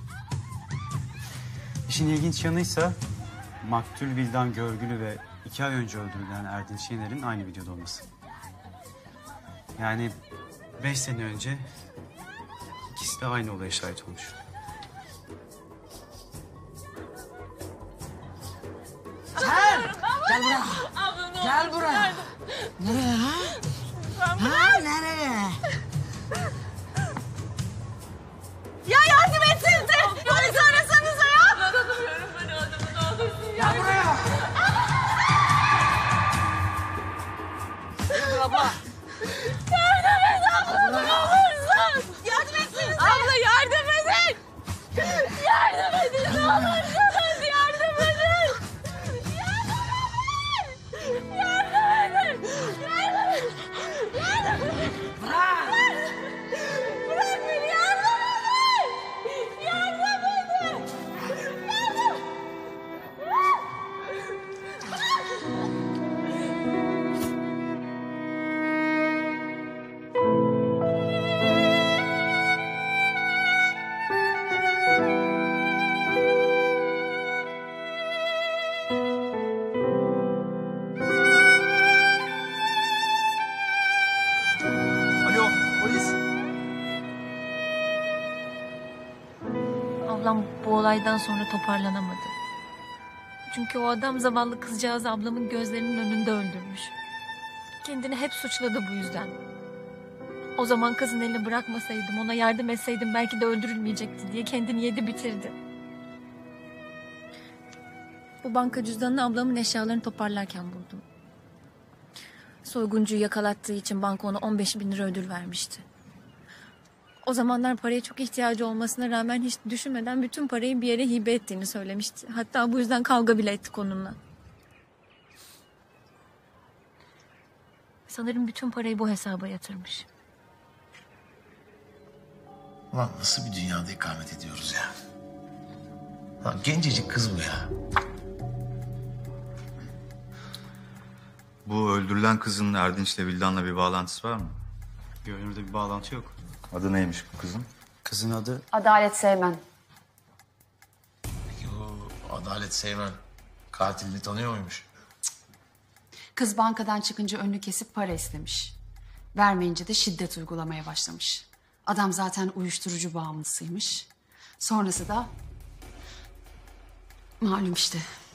[SPEAKER 2] İşin ilginç yanıysa maktul Vildan Görgülü ve iki ay önce öldürülen Erdin Şener'in aynı videoda olması. Yani beş sene önce ikisi de aynı olaya şahit olmuş.
[SPEAKER 12] Sen! Gel buraya! Gel buraya! Nereye ha? Ha nereye?
[SPEAKER 4] Ya yardım etsenize! Polisi arasanıza ya! Anlatamıyorum ben adamı ne olursun ya!
[SPEAKER 12] Gel buraya! Hayırdır abla?
[SPEAKER 4] Yardım et abla ne olursun! Yardım etsenize! Abla yardım edin! Yardım edin ne olursunuz yardım edin! Yardım edin! Yardım edin! Yardım edin! Yardım edin!
[SPEAKER 9] ablam bu olaydan sonra toparlanamadı. Çünkü o adam zavallı kızcağızı ablamın gözlerinin önünde öldürmüş. Kendini hep suçladı bu yüzden. O zaman kızın elini bırakmasaydım, ona yardım etseydim belki de öldürülmeyecekti diye kendini yedi bitirdi. Bu banka cüzdanını ablamın eşyalarını toparlarken buldum. Soyguncuyu yakalattığı için banka ona on beş bin lira ödül vermişti. O zamanlar paraya çok ihtiyacı olmasına rağmen hiç düşünmeden bütün parayı bir yere hibe ettiğini söylemişti. Hatta bu yüzden kavga bile ettik onunla. Sanırım bütün parayı bu hesaba yatırmış.
[SPEAKER 3] Ulan nasıl bir dünyada ikamet ediyoruz ya? Ha, gencecik kız bu ya.
[SPEAKER 5] Bu öldürülen kızın Erdinç'le Vildan'la bir bağlantısı var mı?
[SPEAKER 20] Görünürde bir bağlantı yok.
[SPEAKER 5] Adı neymiş bu kızın?
[SPEAKER 20] Kızın adı...
[SPEAKER 1] Adalet Seymen.
[SPEAKER 3] Peki bu Adalet Seymen katilini tanıyor muymuş?
[SPEAKER 7] Kız bankadan çıkınca önünü kesip para istemiş. Vermeyince de şiddet uygulamaya başlamış. Adam zaten uyuşturucu bağımlısıymış. Sonrası da... malum işte.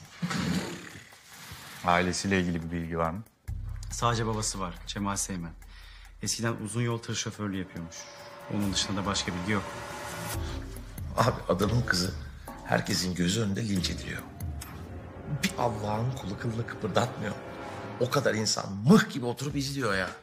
[SPEAKER 5] Ailesiyle ilgili bir bilgi var mı?
[SPEAKER 20] Sadece babası var, Cemal Seymen. Eskiden uzun yol tır şoförlüğü yapıyormuş. Onun dışında da başka bilgi yok.
[SPEAKER 3] Abi adamın kızı herkesin gözü önünde linç ediliyor. Bir Allah'ın kulu kılını kıpırdatmıyor. O kadar insan mıh gibi oturup izliyor ya.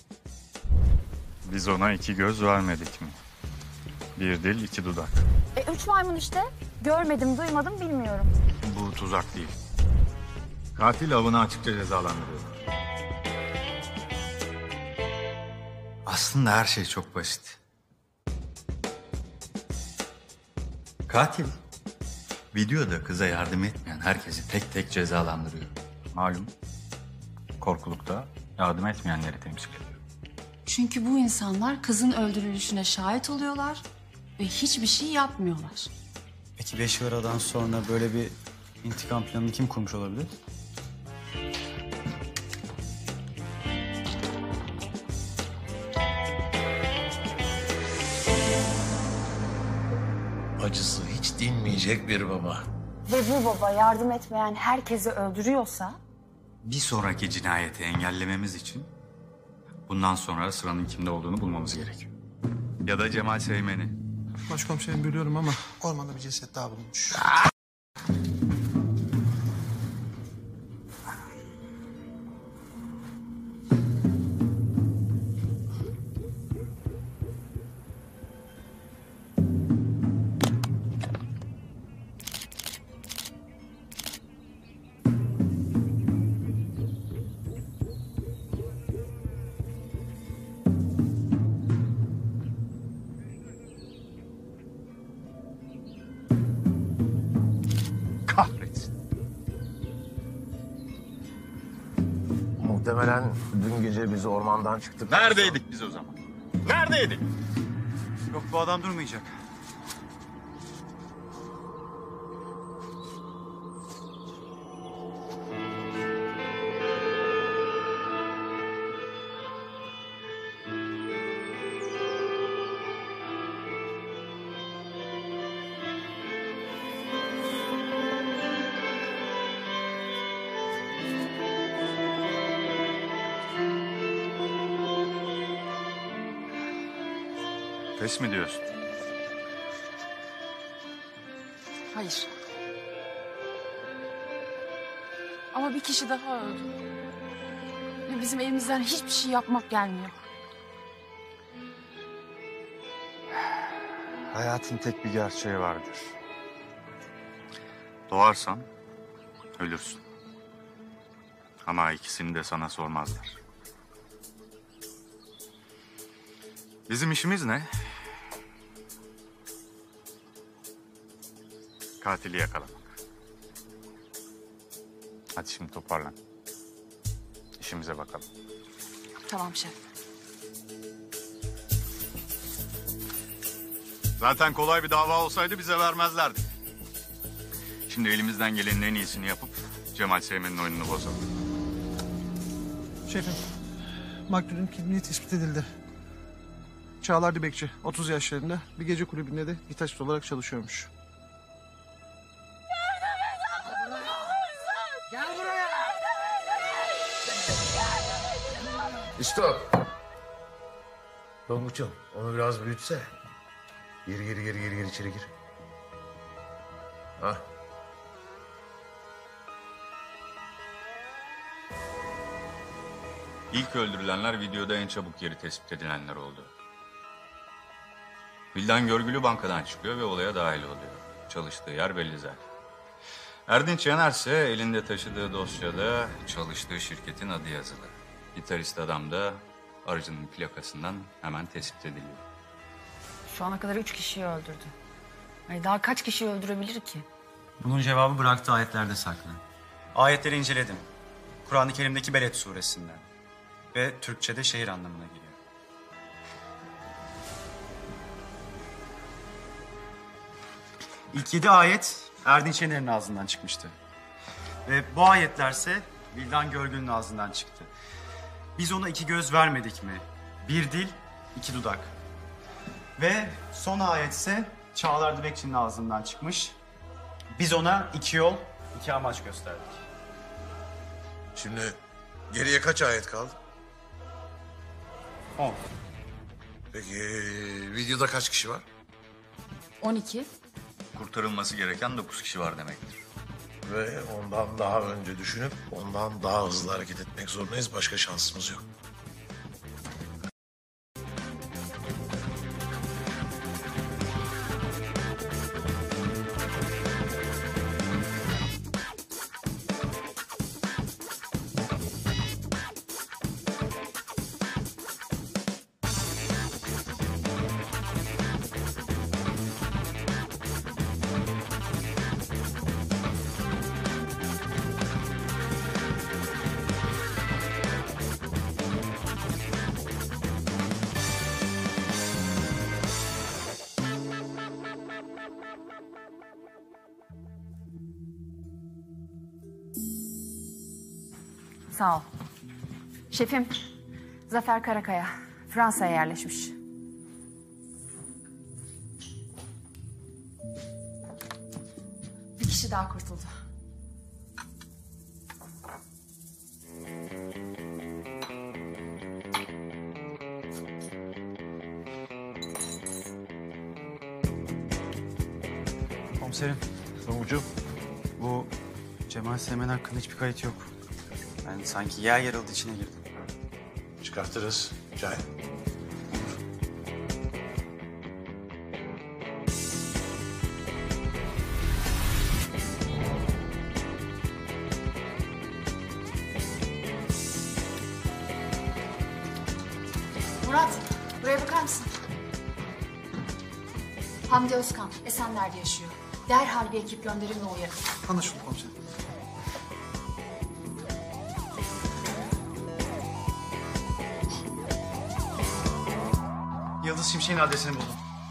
[SPEAKER 5] Biz ona iki göz vermedik mi? Bir dil, iki dudak.
[SPEAKER 1] E üç maymun işte. Görmedim, duymadım, bilmiyorum.
[SPEAKER 5] Bu tuzak değil. Katil avını açıkça cezalandırıyor. Aslında her şey çok basit. Katil videoda kıza yardım etmeyen herkesi tek tek cezalandırıyor. Malum korkulukta yardım etmeyenleri temsil ediyor.
[SPEAKER 7] Çünkü bu insanlar kızın öldürülüşüne şahit oluyorlar ve hiçbir şey yapmıyorlar.
[SPEAKER 20] Peki beş yaradan sonra böyle bir intikam planını kim kurmuş olabilir?
[SPEAKER 3] Acısı hiç dinmeyecek bir baba.
[SPEAKER 1] Ve bu baba yardım etmeyen herkesi öldürüyorsa...
[SPEAKER 5] Bir sonraki cinayeti engellememiz için bundan sonra sıranın kimde olduğunu bulmamız gerekiyor. Ya da Cemal Seymen'i.
[SPEAKER 16] Başkomiserim biliyorum ama ormanda bir ceset daha bulunmuş.
[SPEAKER 3] Kahretsin. Muhtemelen dün gece biz ormandan çıktık.
[SPEAKER 5] Neredeydik biz o zaman? Neredeydik?
[SPEAKER 20] Yok bu adam durmayacak.
[SPEAKER 5] Pes mi diyorsun?
[SPEAKER 1] Hayır. Ama bir kişi daha öldü. Ve bizim elimizden hiçbir şey yapmak gelmiyor.
[SPEAKER 5] Hayatın tek bir gerçeği vardır. Doğarsan ölürsün. Ama ikisini de sana sormazlar. Bizim işimiz ne? Katili yakalamak. Hadi şimdi toparlan. İşimize bakalım.
[SPEAKER 1] Tamam şef.
[SPEAKER 5] Zaten kolay bir dava olsaydı bize vermezlerdi. Şimdi elimizden gelenin en iyisini yapıp Cemal Seymen'in oyununu bozalım.
[SPEAKER 16] Şefim, maktulün kimliği tespit edildi. Çağlar Dibekçi, otuz yaşlarında, bir gece kulübünde de gitarist olarak çalışıyormuş.
[SPEAKER 19] İsto. Tonguç'um onu biraz büyütse. Gir gir gir gir gir içeri gir. Ha.
[SPEAKER 5] İlk öldürülenler videoda en çabuk yeri tespit edilenler oldu. Vildan Görgülü bankadan çıkıyor ve olaya dahil oluyor. Çalıştığı yer belli zaten. Erdinç Yener ise elinde taşıdığı dosyada çalıştığı şirketin adı yazılı. Gitarist adam da aracının plakasından hemen tespit ediliyor.
[SPEAKER 1] Şu ana kadar üç kişiyi öldürdü. Ay daha kaç kişiyi öldürebilir ki?
[SPEAKER 2] Bunun cevabı bıraktığı ayetlerde saklı. Ayetleri inceledim. Kur'an-ı Kerim'deki Beled suresinden. Ve Türkçe'de şehir anlamına geliyor. İlk yedi ayet Erdinç Yener'in ağzından çıkmıştı. Ve bu ayetlerse Vildan Görgül'ün ağzından çıktı. Biz ona iki göz vermedik mi? Bir dil, iki dudak. Ve son ayet ise Çağlar Dibekçi'nin ağzından çıkmış. Biz ona iki yol, iki amaç gösterdik.
[SPEAKER 19] Şimdi geriye kaç ayet kaldı?
[SPEAKER 2] On.
[SPEAKER 19] Peki videoda kaç kişi var?
[SPEAKER 1] On iki.
[SPEAKER 5] Kurtarılması gereken dokuz kişi var demektir.
[SPEAKER 19] Ve ondan daha önce düşünüp ondan daha hızlı hareket etmek zorundayız. Başka şansımız yok.
[SPEAKER 1] Sağ ol. Şefim, Zafer Karakaya. Fransa'ya yerleşmiş. Bir kişi daha kurtuldu.
[SPEAKER 2] Komiserim.
[SPEAKER 19] Tonguç'um.
[SPEAKER 2] Bu Cemal Seymen hakkında hiçbir kayıt yok. Ben sanki yer yarıldı içine girdim.
[SPEAKER 19] Çıkartırız. Cahil.
[SPEAKER 7] Murat, buraya bakar mısın? Hamdi Özkan, Esenler'de yaşıyor. Derhal bir ekip gönderin ve uyarın.
[SPEAKER 16] Anlaşıldı komiserim.
[SPEAKER 2] Yıldız Şimşek'in adresini buldum.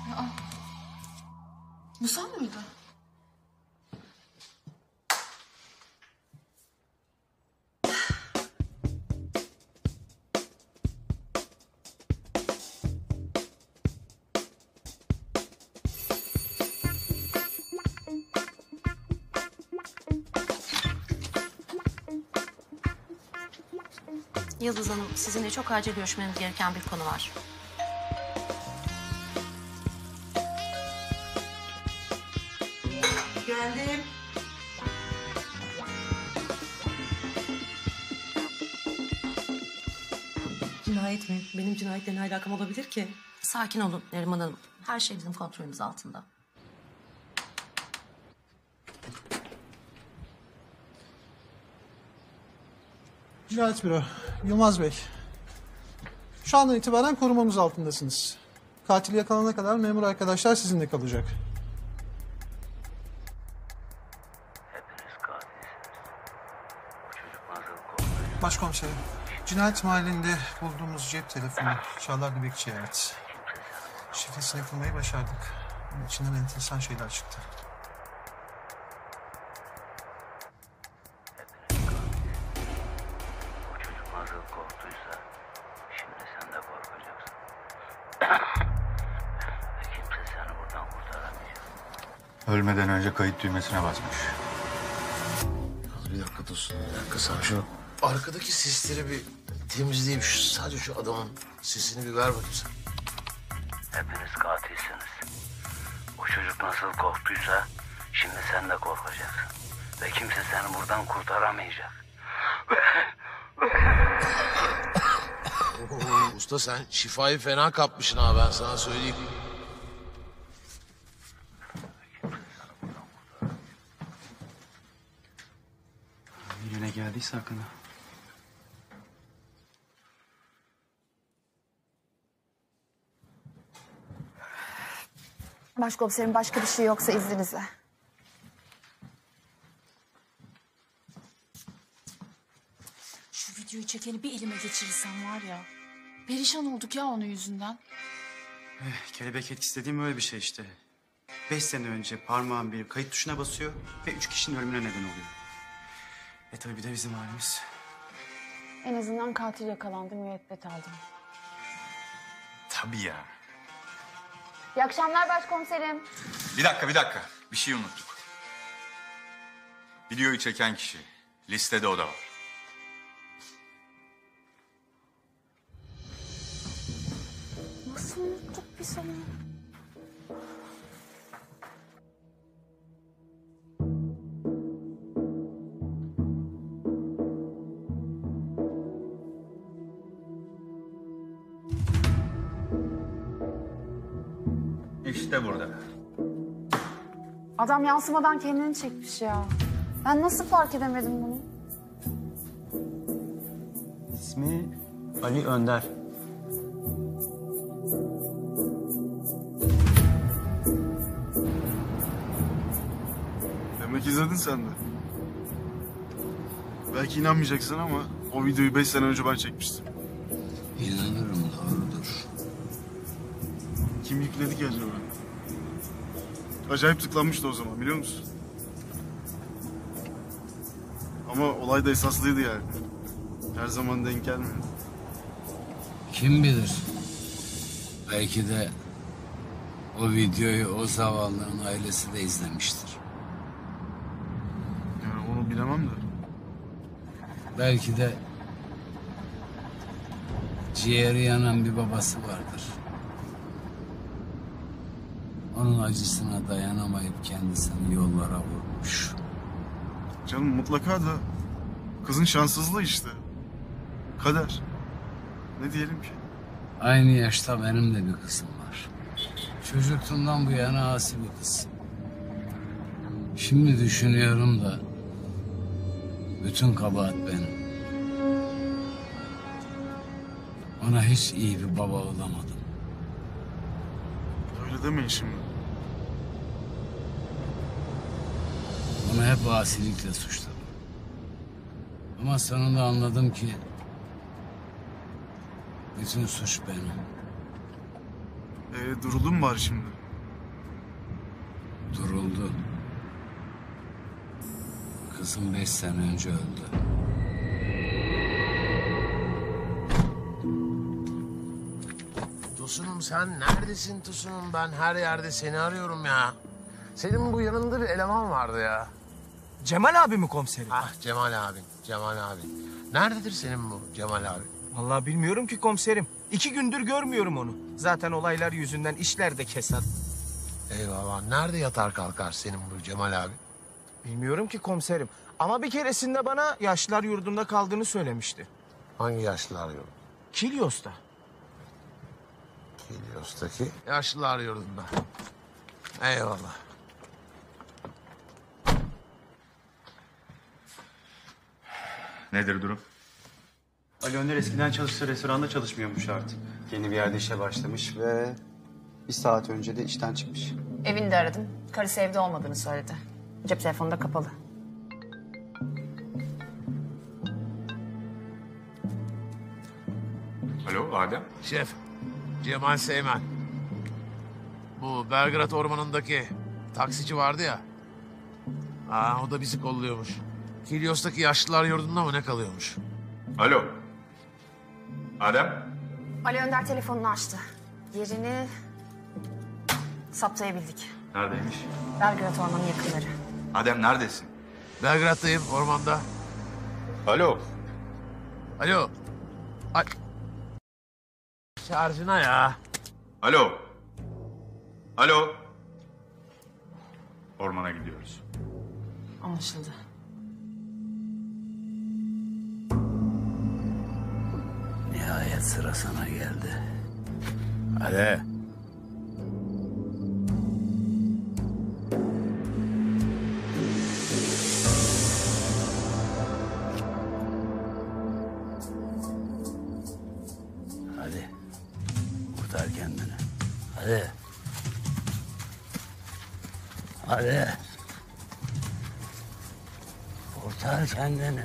[SPEAKER 7] Bu son muydu?
[SPEAKER 14] Yıldız Hanım, sizinle çok acil görüşmemiz gereken bir konu var.
[SPEAKER 18] Geldim. Cinayet mi? Benim cinayetle ne alakam olabilir ki?
[SPEAKER 14] Sakin olun Neriman Hanım. Her şey bizim kontrolümüz altında.
[SPEAKER 16] Cinayet büro. Yılmaz Bey. Şu andan itibaren korumamız altındasınız. Katil yakalanana kadar memur arkadaşlar sizinle kalacak. Başkomiserim, cinayet mahallinde bulduğumuz cep telefonu Çağlar Dibekçi'ye ait. Şifresini kurmayı başardık. Bunun içinden enteresan şeyler çıktı.
[SPEAKER 5] Ölmeden önce kayıt düğmesine basmış.
[SPEAKER 19] Bir dakika dur. Bir dakika sen şu arkadaki sisleri bir temizleyeyim. Şu, sadece şu adamın sesini bir ver bakayım sen.
[SPEAKER 13] Hepiniz katilsiniz. O çocuk nasıl korktuysa şimdi sen de korkacaksın. Ve kimse seni buradan kurtaramayacak.
[SPEAKER 19] Oo, usta sen şifayı fena kapmışsın ha, ben sana söyleyeyim.
[SPEAKER 20] Birine geldiyse hakkında.
[SPEAKER 1] Başkomiserim başka bir şey yoksa izninizle. Şu videoyu çekeni bir elime geçirirsem var ya. Perişan olduk ya onun yüzünden.
[SPEAKER 2] Eh, kelebek etkisi dediğim öyle bir şey işte. Beş sene önce parmağın bir kayıt tuşuna basıyor ve üç kişinin ölümüne neden oluyor. E tabii bir de bizim halimiz.
[SPEAKER 1] En azından katil yakalandı, müebbet aldım.
[SPEAKER 5] Tabii ya.
[SPEAKER 1] İyi akşamlar başkomiserim.
[SPEAKER 5] Bir dakika, bir dakika. Bir şey unuttuk. Videoyu çeken kişi. Listede o da var.
[SPEAKER 1] Nasıl unuttuk biz onu?
[SPEAKER 5] İşte burada.
[SPEAKER 1] Adam yansımadan kendini çekmiş ya. Ben nasıl fark edemedim bunu?
[SPEAKER 20] İsmi Ali Önder.
[SPEAKER 21] Demek izledin sen de. Belki inanmayacaksın ama o videoyu beş sene önce ben çekmiştim.
[SPEAKER 13] İnanırım, doğrudur.
[SPEAKER 21] Kim yükledi ki acaba? Acayip tıklanmıştı o zaman, biliyor musun? Ama olay da esaslıydı yani. Her zaman denk gelmiyor.
[SPEAKER 13] Kim bilir? Belki de o videoyu o zavallının ailesi de izlemiştir.
[SPEAKER 21] Yani onu bilemem de.
[SPEAKER 13] Belki de ciğeri yanan bir babası vardır. Onun acısına dayanamayıp kendisini yollara vurmuş.
[SPEAKER 21] Canım mutlaka da kızın şanssızlığı işte. Kader. Ne diyelim ki?
[SPEAKER 13] Aynı yaşta benim de bir kızım var. Çocukluğumdan bu yana asi bir kız. Şimdi düşünüyorum da bütün kabahat benim. Ona hiç iyi bir baba olamadım.
[SPEAKER 21] Öyle demeyin şimdi.
[SPEAKER 13] Onu hep asilikle suçladım. Ama sonunda anladım ki bütün suç benim.
[SPEAKER 21] Ee, duruldu mu bari şimdi?
[SPEAKER 13] Duruldu. Kızım beş sene önce öldü.
[SPEAKER 19] Tosunum sen neredesin Tosunum? Ben her yerde seni arıyorum ya. Senin bu yanında bir eleman vardı ya.
[SPEAKER 12] Cemal abi mi komiserim?
[SPEAKER 19] Ah Cemal abin, Cemal abin. Nerededir senin bu Cemal abi?
[SPEAKER 12] Vallahi bilmiyorum ki komiserim. İki gündür görmüyorum onu. Zaten olaylar yüzünden işler de kesat.
[SPEAKER 19] Eyvallah. Nerede yatar kalkar senin bu Cemal abi?
[SPEAKER 12] Bilmiyorum ki komiserim. Ama bir keresinde bana yaşlılar yurdunda kaldığını söylemişti.
[SPEAKER 19] Hangi yaşlılar yurdu?
[SPEAKER 12] Kilyos'ta.
[SPEAKER 19] Kilyos'taki yaşlılar yurdunda. Eyvallah.
[SPEAKER 5] Nedir durum?
[SPEAKER 2] Ali Önder eskiden çalıştığı restoranda çalışmıyormuş artık.
[SPEAKER 20] Yeni bir yerde işe başlamış ve bir saat önce de işten çıkmış.
[SPEAKER 8] Evini de aradım. Karısı evde olmadığını söyledi. Cep telefonu da kapalı.
[SPEAKER 5] Alo Adem.
[SPEAKER 19] Şef, Cemal Seymen. Bu Belgrad Ormanı'ndaki taksici vardı ya. Aa, o da bizi kolluyormuş. Kilyos'taki yaşlılar yurdunda mı ne kalıyormuş?
[SPEAKER 5] Alo. Adem.
[SPEAKER 1] Ali Önder telefonunu açtı. Yerini saptayabildik.
[SPEAKER 5] Neredeymiş?
[SPEAKER 1] Belgrad Ormanı yakınları.
[SPEAKER 5] Adem neredesin?
[SPEAKER 19] Belgrad'dayım, ormanda.
[SPEAKER 5] Alo.
[SPEAKER 19] Alo. Ay. Şarjına ya.
[SPEAKER 5] Alo. Alo. Ormana gidiyoruz.
[SPEAKER 14] Anlaşıldı.
[SPEAKER 13] Nihayet sıra sana geldi. Hadi. Hadi. Kurtar kendini. Hadi. Hadi. Kurtar kendini.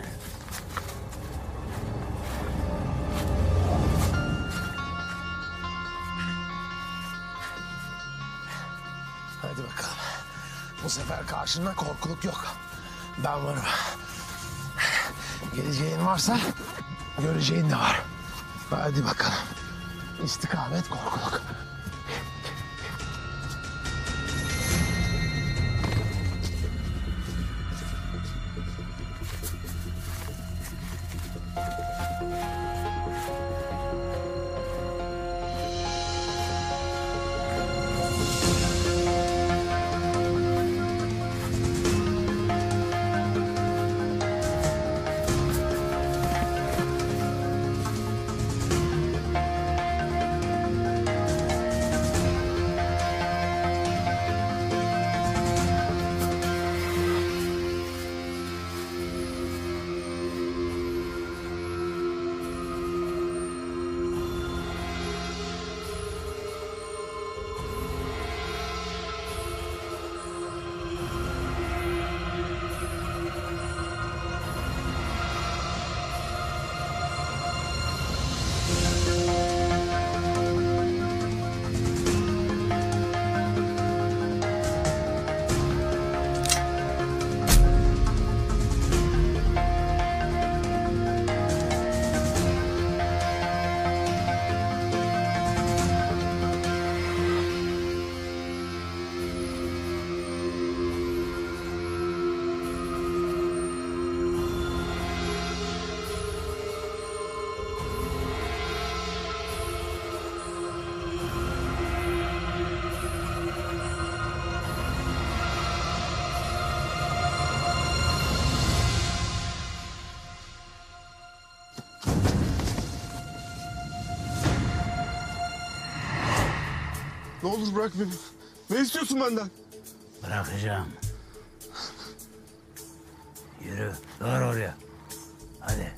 [SPEAKER 3] Hadi bakalım. Bu sefer karşında korkuluk yok. Ben varım. Geleceğin varsa göreceğin de var. Hadi bakalım. İstikamet korkuluk.
[SPEAKER 21] Ne olur bırak beni. Ne istiyorsun benden?
[SPEAKER 13] Bırakacağım. Yürü, doğru oraya. Hadi.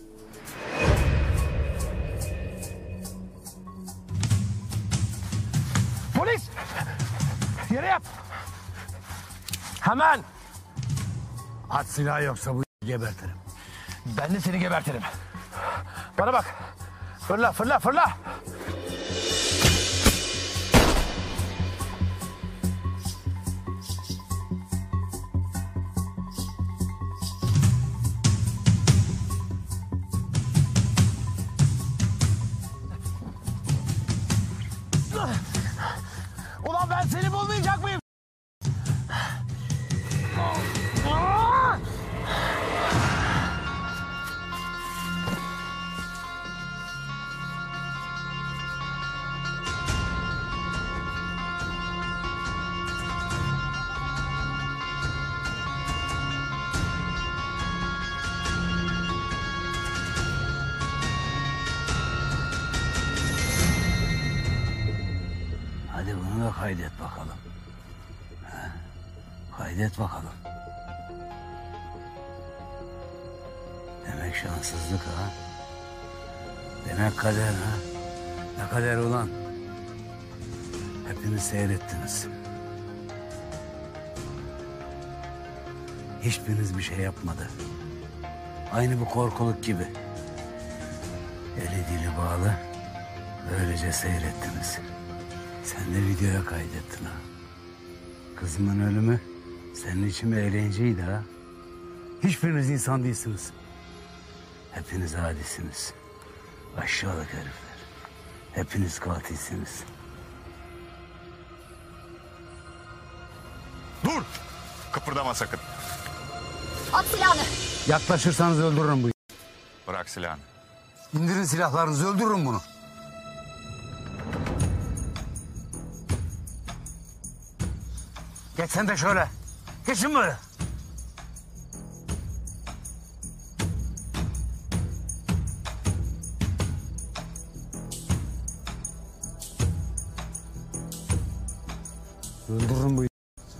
[SPEAKER 3] Polis! Yere yap! Hemen!
[SPEAKER 13] At silahı yoksa bu gebertirim.
[SPEAKER 3] Ben de seni gebertirim. Bana bak. Fırla, fırla, fırla! Ulan ben seni bulmayacak mıyım?
[SPEAKER 13] Hadi bunu da kaydet bakalım. Ha? Kaydet bakalım. Demek şanssızlık ha. Demek kader ha. Ne kader ulan. Hepiniz seyrettiniz. Hiçbiriniz bir şey yapmadı. Aynı bu korkuluk gibi. Eli dili bağlı. Böylece seyrettiniz. Sen de videoya kaydettin ha. Kızımın ölümü senin için bir eğlenceydi ha. Hiçbiriniz insan değilsiniz. Hepiniz adisiniz. Aşağılık herifler. Hepiniz katilsiniz.
[SPEAKER 5] Dur! Kıpırdama sakın.
[SPEAKER 8] At silahını.
[SPEAKER 13] Yaklaşırsanız öldürürüm bu.
[SPEAKER 5] Bırak silahını.
[SPEAKER 6] İndirin silahlarınızı, öldürün bunu. Geç sen de şöyle. Geçin böyle. Öldürün bu.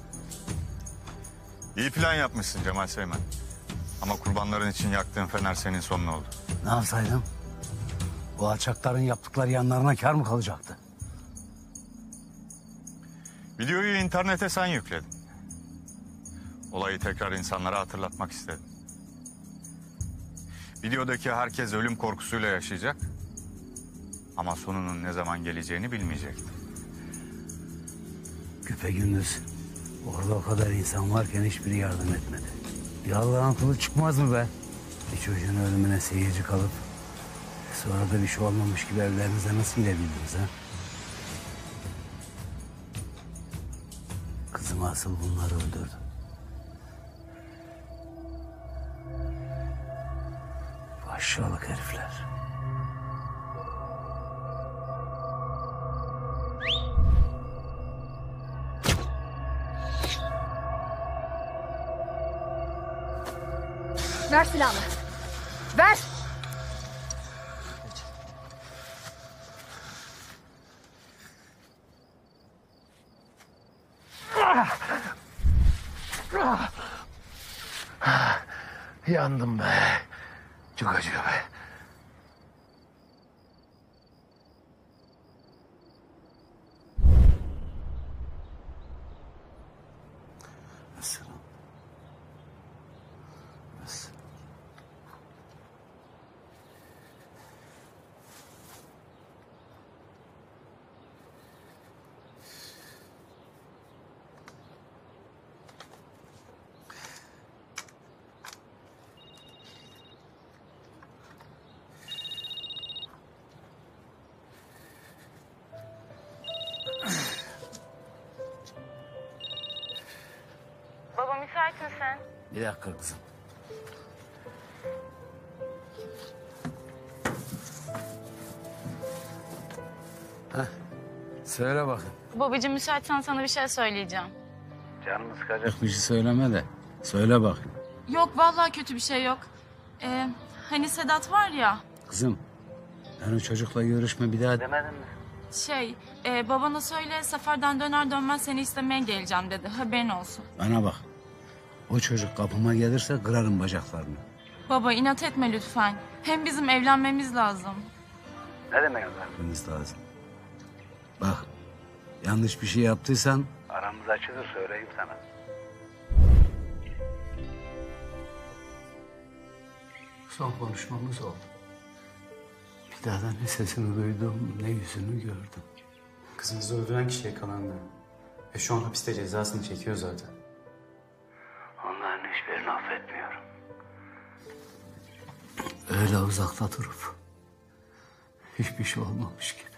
[SPEAKER 5] İyi plan yapmışsın Cemal Seymen. Ama kurbanların için yaktığın fener senin sonun oldu.
[SPEAKER 6] Ne yapsaydım? Bu alçakların yaptıkları yanlarına kar mı kalacaktı?
[SPEAKER 5] Videoyu internete sen yükledin. Olayı tekrar insanlara hatırlatmak istedim. Videodaki herkes ölüm korkusuyla yaşayacak. Ama sonunun ne zaman geleceğini bilmeyecekti.
[SPEAKER 6] Güpegündüz orada o kadar insan varken hiçbiri yardım etmedi. Bir Allah'ın kulu çıkmaz mı be? Bir çocuğun ölümüne seyirci kalıp sonra da bir şey olmamış gibi evlerinize nasıl gidebildiniz ha? Kızım asıl bunları öldürdü. Bu aşağılık herifler.
[SPEAKER 1] Ver silahını. Ver.
[SPEAKER 3] Yandım be. Çok acıyor be.
[SPEAKER 15] Baba müsait misin?
[SPEAKER 6] Bir dakika kızım. Heh. Söyle bakın.
[SPEAKER 15] Babacığım müsaitsen sana bir şey söyleyeceğim.
[SPEAKER 6] Canımı sıkacak bir şey söyleme de. Söyle bakın.
[SPEAKER 15] Yok vallahi kötü bir şey yok. Ee, hani Sedat var ya.
[SPEAKER 6] Kızım ben o çocukla görüşme bir daha demedim mi?
[SPEAKER 15] Şey e, babana söyle seferden döner dönmez seni istemeye geleceğim dedi. Haberin olsun.
[SPEAKER 6] Bana bak. O çocuk kapıma gelirse kırarım bacaklarını.
[SPEAKER 15] Baba inat etme lütfen. Hem bizim evlenmemiz lazım.
[SPEAKER 6] Ne demek evlenmemiz lazım? Bak yanlış bir şey yaptıysan aramız açılır söyleyeyim sana. Son konuşmamız oldu. Bir daha da ne sesini duydum ne yüzünü gördüm.
[SPEAKER 20] Kızınızı öldüren kişi yakalandı. Ve şu an hapiste cezasını çekiyor zaten.
[SPEAKER 6] Onların hiçbirini affetmiyorum. Öyle uzakta durup hiçbir şey olmamış gibi.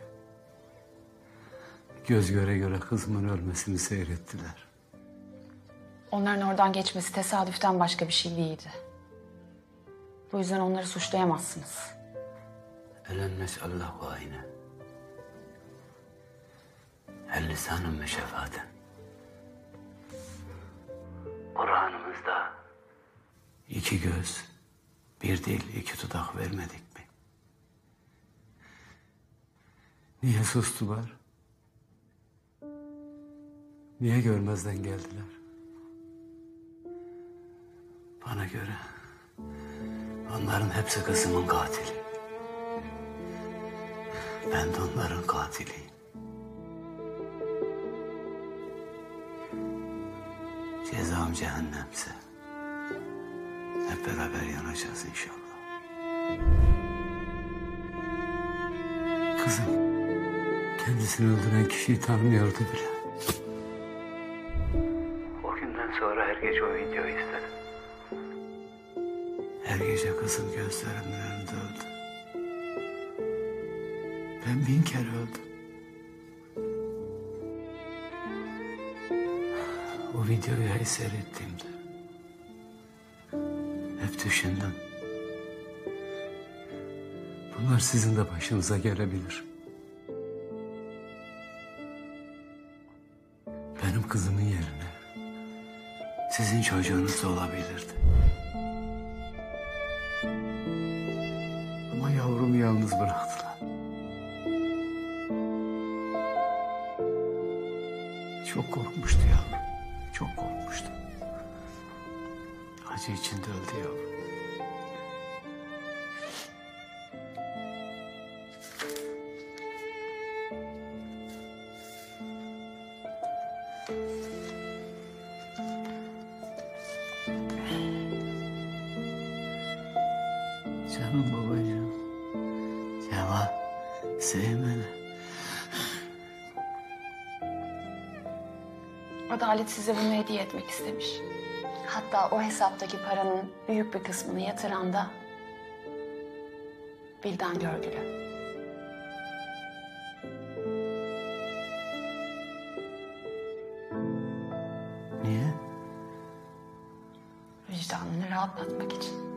[SPEAKER 6] Göz göre göre kızımın ölmesini seyrettiler.
[SPEAKER 7] Onların oradan geçmesi tesadüften başka bir şey değildi. Bu yüzden onları suçlayamazsınız.
[SPEAKER 6] Elen nes'allahu ayne. El lisanun ve şefaten. Kur'an'ımızda iki göz, bir dil, iki dudak vermedik mi? Niye sustular? Niye görmezden geldiler? Bana göre onların hepsi kızımın katili. Ben de onların katiliyim. Cezam cehennemse hep beraber yanacağız inşallah. Kızım kendisini öldüren kişiyi tanımıyordu bile. O günden sonra her gece o videoyu izledim. Her gece kızım gözlerimin önünde öldü. Ben bin kere öldüm. O videoyu her seyrettiğimde hep düşündüm. Bunlar sizin de başınıza gelebilir. Benim kızımın yerine sizin çocuğunuz da olabilirdi. Ama yavrumu yalnız bıraktılar. Çok korkmuştu yavrum. Çok korkmuştu. Acı içinde öldü yavrum. Canım babacığım. Cemal, sevmene.
[SPEAKER 7] Adalet size bunu hediye etmek istemiş. Hatta o hesaptaki paranın büyük bir kısmını yatıran da Vildan Görgülü.
[SPEAKER 6] Niye?
[SPEAKER 7] Vicdanını rahatlatmak için.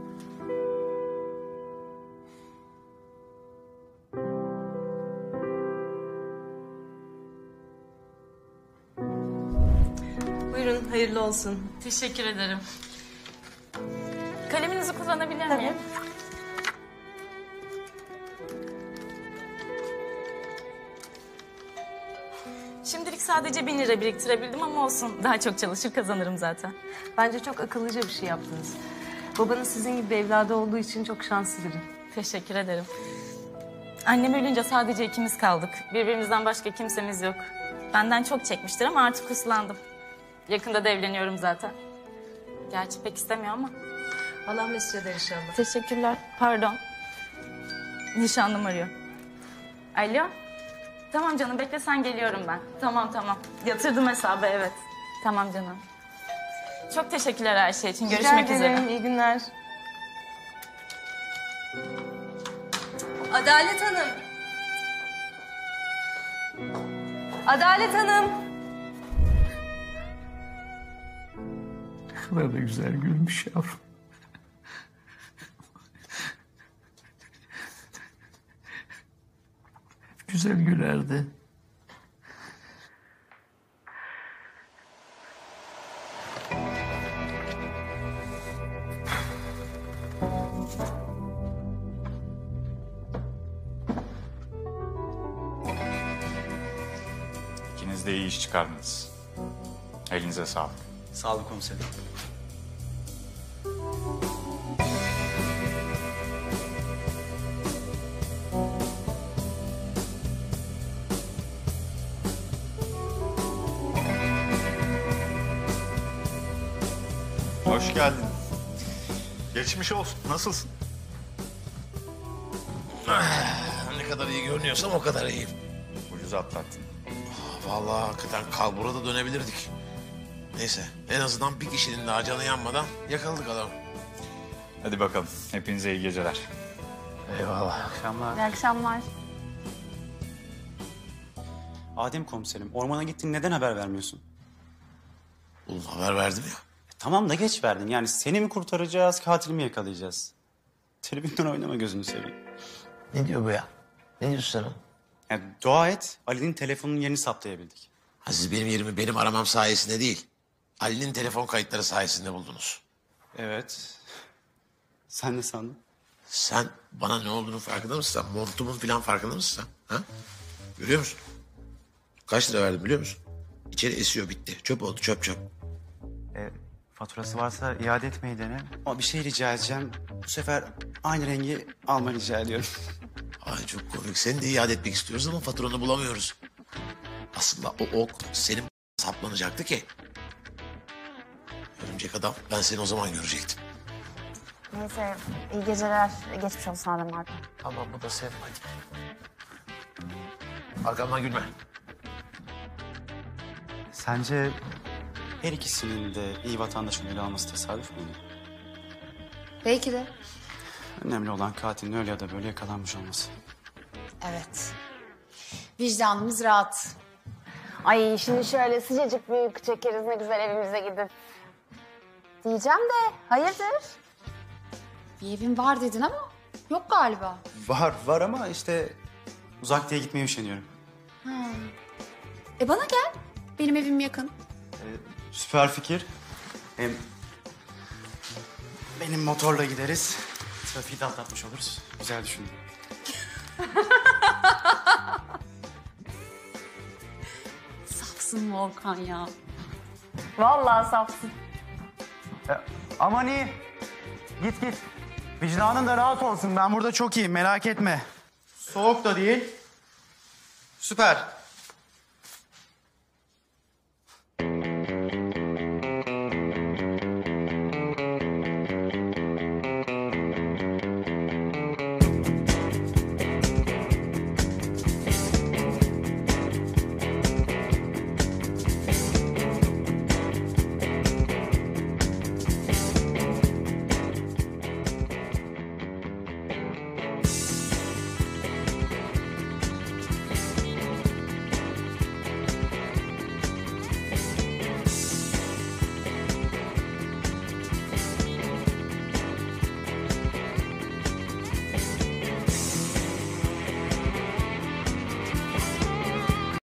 [SPEAKER 18] Buyurun, hayırlı olsun.
[SPEAKER 14] Teşekkür ederim.
[SPEAKER 18] Kaleminizi kullanabilir miyim? Şimdilik sadece bin lira biriktirebildim ama olsun. Daha çok çalışır kazanırım zaten.
[SPEAKER 14] Bence çok akıllıca bir şey yaptınız. Babanız sizin gibi bir evladı olduğu için çok şanslı biri.
[SPEAKER 18] Teşekkür ederim. Annem ölünce sadece ikimiz kaldık. Birbirimizden başka kimsemiz yok. Benden çok çekmiştir ama artık uslandım. Yakında da evleniyorum zaten. Gerçi pek istemiyor ama.
[SPEAKER 14] Allah mesut eder inşallah.
[SPEAKER 18] Teşekkürler. Pardon. Nişanlım arıyor. Alo. Tamam canım, bekle sen, geliyorum ben. Tamam tamam. Yatırdım hesabı, evet. Tamam canım. Çok teşekkürler her şey için. Görüşmek üzere.
[SPEAKER 14] İyi günler. Adalet Hanım. Adalet Hanım.
[SPEAKER 6] Ne kadar da güzel gülmüş yavrum. Güzel gülerdi.
[SPEAKER 5] İkiniz de iyi iş çıkardınız. Elinize sağlık.
[SPEAKER 2] Sağ olun komiserim.
[SPEAKER 21] Hoş geldin. Geçmiş olsun. Nasılsın?
[SPEAKER 19] Ne kadar iyi görünüyorsam o kadar iyiyim.
[SPEAKER 21] Ucuz atlattın.
[SPEAKER 19] Vallahi hakikaten kalbura da dönebilirdik. Neyse, en azından bir kişinin daha canı yanmadan yakaladık adamı.
[SPEAKER 5] Hadi bakalım. Hepinize iyi geceler.
[SPEAKER 3] Eyvallah.
[SPEAKER 2] Akşamlar.
[SPEAKER 8] İyi akşamlar.
[SPEAKER 2] Adem komiserim, ormana gittin, neden haber vermiyorsun?
[SPEAKER 19] Oğlum haber verdim ya.
[SPEAKER 2] Tamam da geç verdin. Yani seni mi kurtaracağız, katili mi yakalayacağız? Tribünden oynama, gözünü seveyim.
[SPEAKER 3] Ne diyor bu ya? Ne diyorsun sen?
[SPEAKER 2] Yani dua et, Ali'nin telefonunun yerini saptayabildik.
[SPEAKER 19] Ha, siz benim yerimi benim aramam sayesinde değil, Ali'nin telefon kayıtları sayesinde buldunuz.
[SPEAKER 2] Evet. Sen ne sandın?
[SPEAKER 19] Sen bana ne olduğunu farkında mısın? Sen montumun falan farkında mısın sen? Ha? Görüyor musun? Kaç lira verdim biliyor musun? İçeri esiyor, bitti. Çöp oldu, çöp çöp.
[SPEAKER 2] E, faturası varsa iade etmeyi dene. Ama bir şey rica edeceğim. Bu sefer aynı rengi alma rica ediyorum.
[SPEAKER 19] Ay çok komik. Seni de iade etmek istiyoruz ama faturanı bulamıyoruz. Aslında o ok senin saplanacaktı ki. Örümcek adam, ben seni o zaman görecektim.
[SPEAKER 8] Neyse, iyi geceler. Geçmiş olsun Adem abi.
[SPEAKER 19] Tamam, bu da sen, hadi. Arkamdan gülme.
[SPEAKER 2] Sence her ikisinin de iyi vatandaş ünlü alması tesadüf müydü?
[SPEAKER 7] Belki de.
[SPEAKER 2] Önemli olan katilin öyle ya da böyle yakalanmış olması.
[SPEAKER 7] Evet. Vicdanımız rahat.
[SPEAKER 8] Ay şimdi şöyle sıcacık bir uyku çekeriz, ne güzel evimize gidip. Diyeceğim de hayırdır?
[SPEAKER 7] Bir evin var dedin ama Yok galiba.
[SPEAKER 2] Var, var ama işte uzak diye gitmeye üşeniyorum.
[SPEAKER 7] Ha. E bana gel. Benim evim yakın.
[SPEAKER 2] Ee, süper fikir. Hem benim motorla gideriz. Trafiği de atlatmış oluruz. Güzel düşündüm.
[SPEAKER 7] Safsın Volkan ya.
[SPEAKER 8] Vallahi safsın.
[SPEAKER 20] E, aman iyi. Git git. Vicdanın da rahat olsun. Ben burada çok iyiyim, merak etme. Soğuk da değil.
[SPEAKER 2] Süper.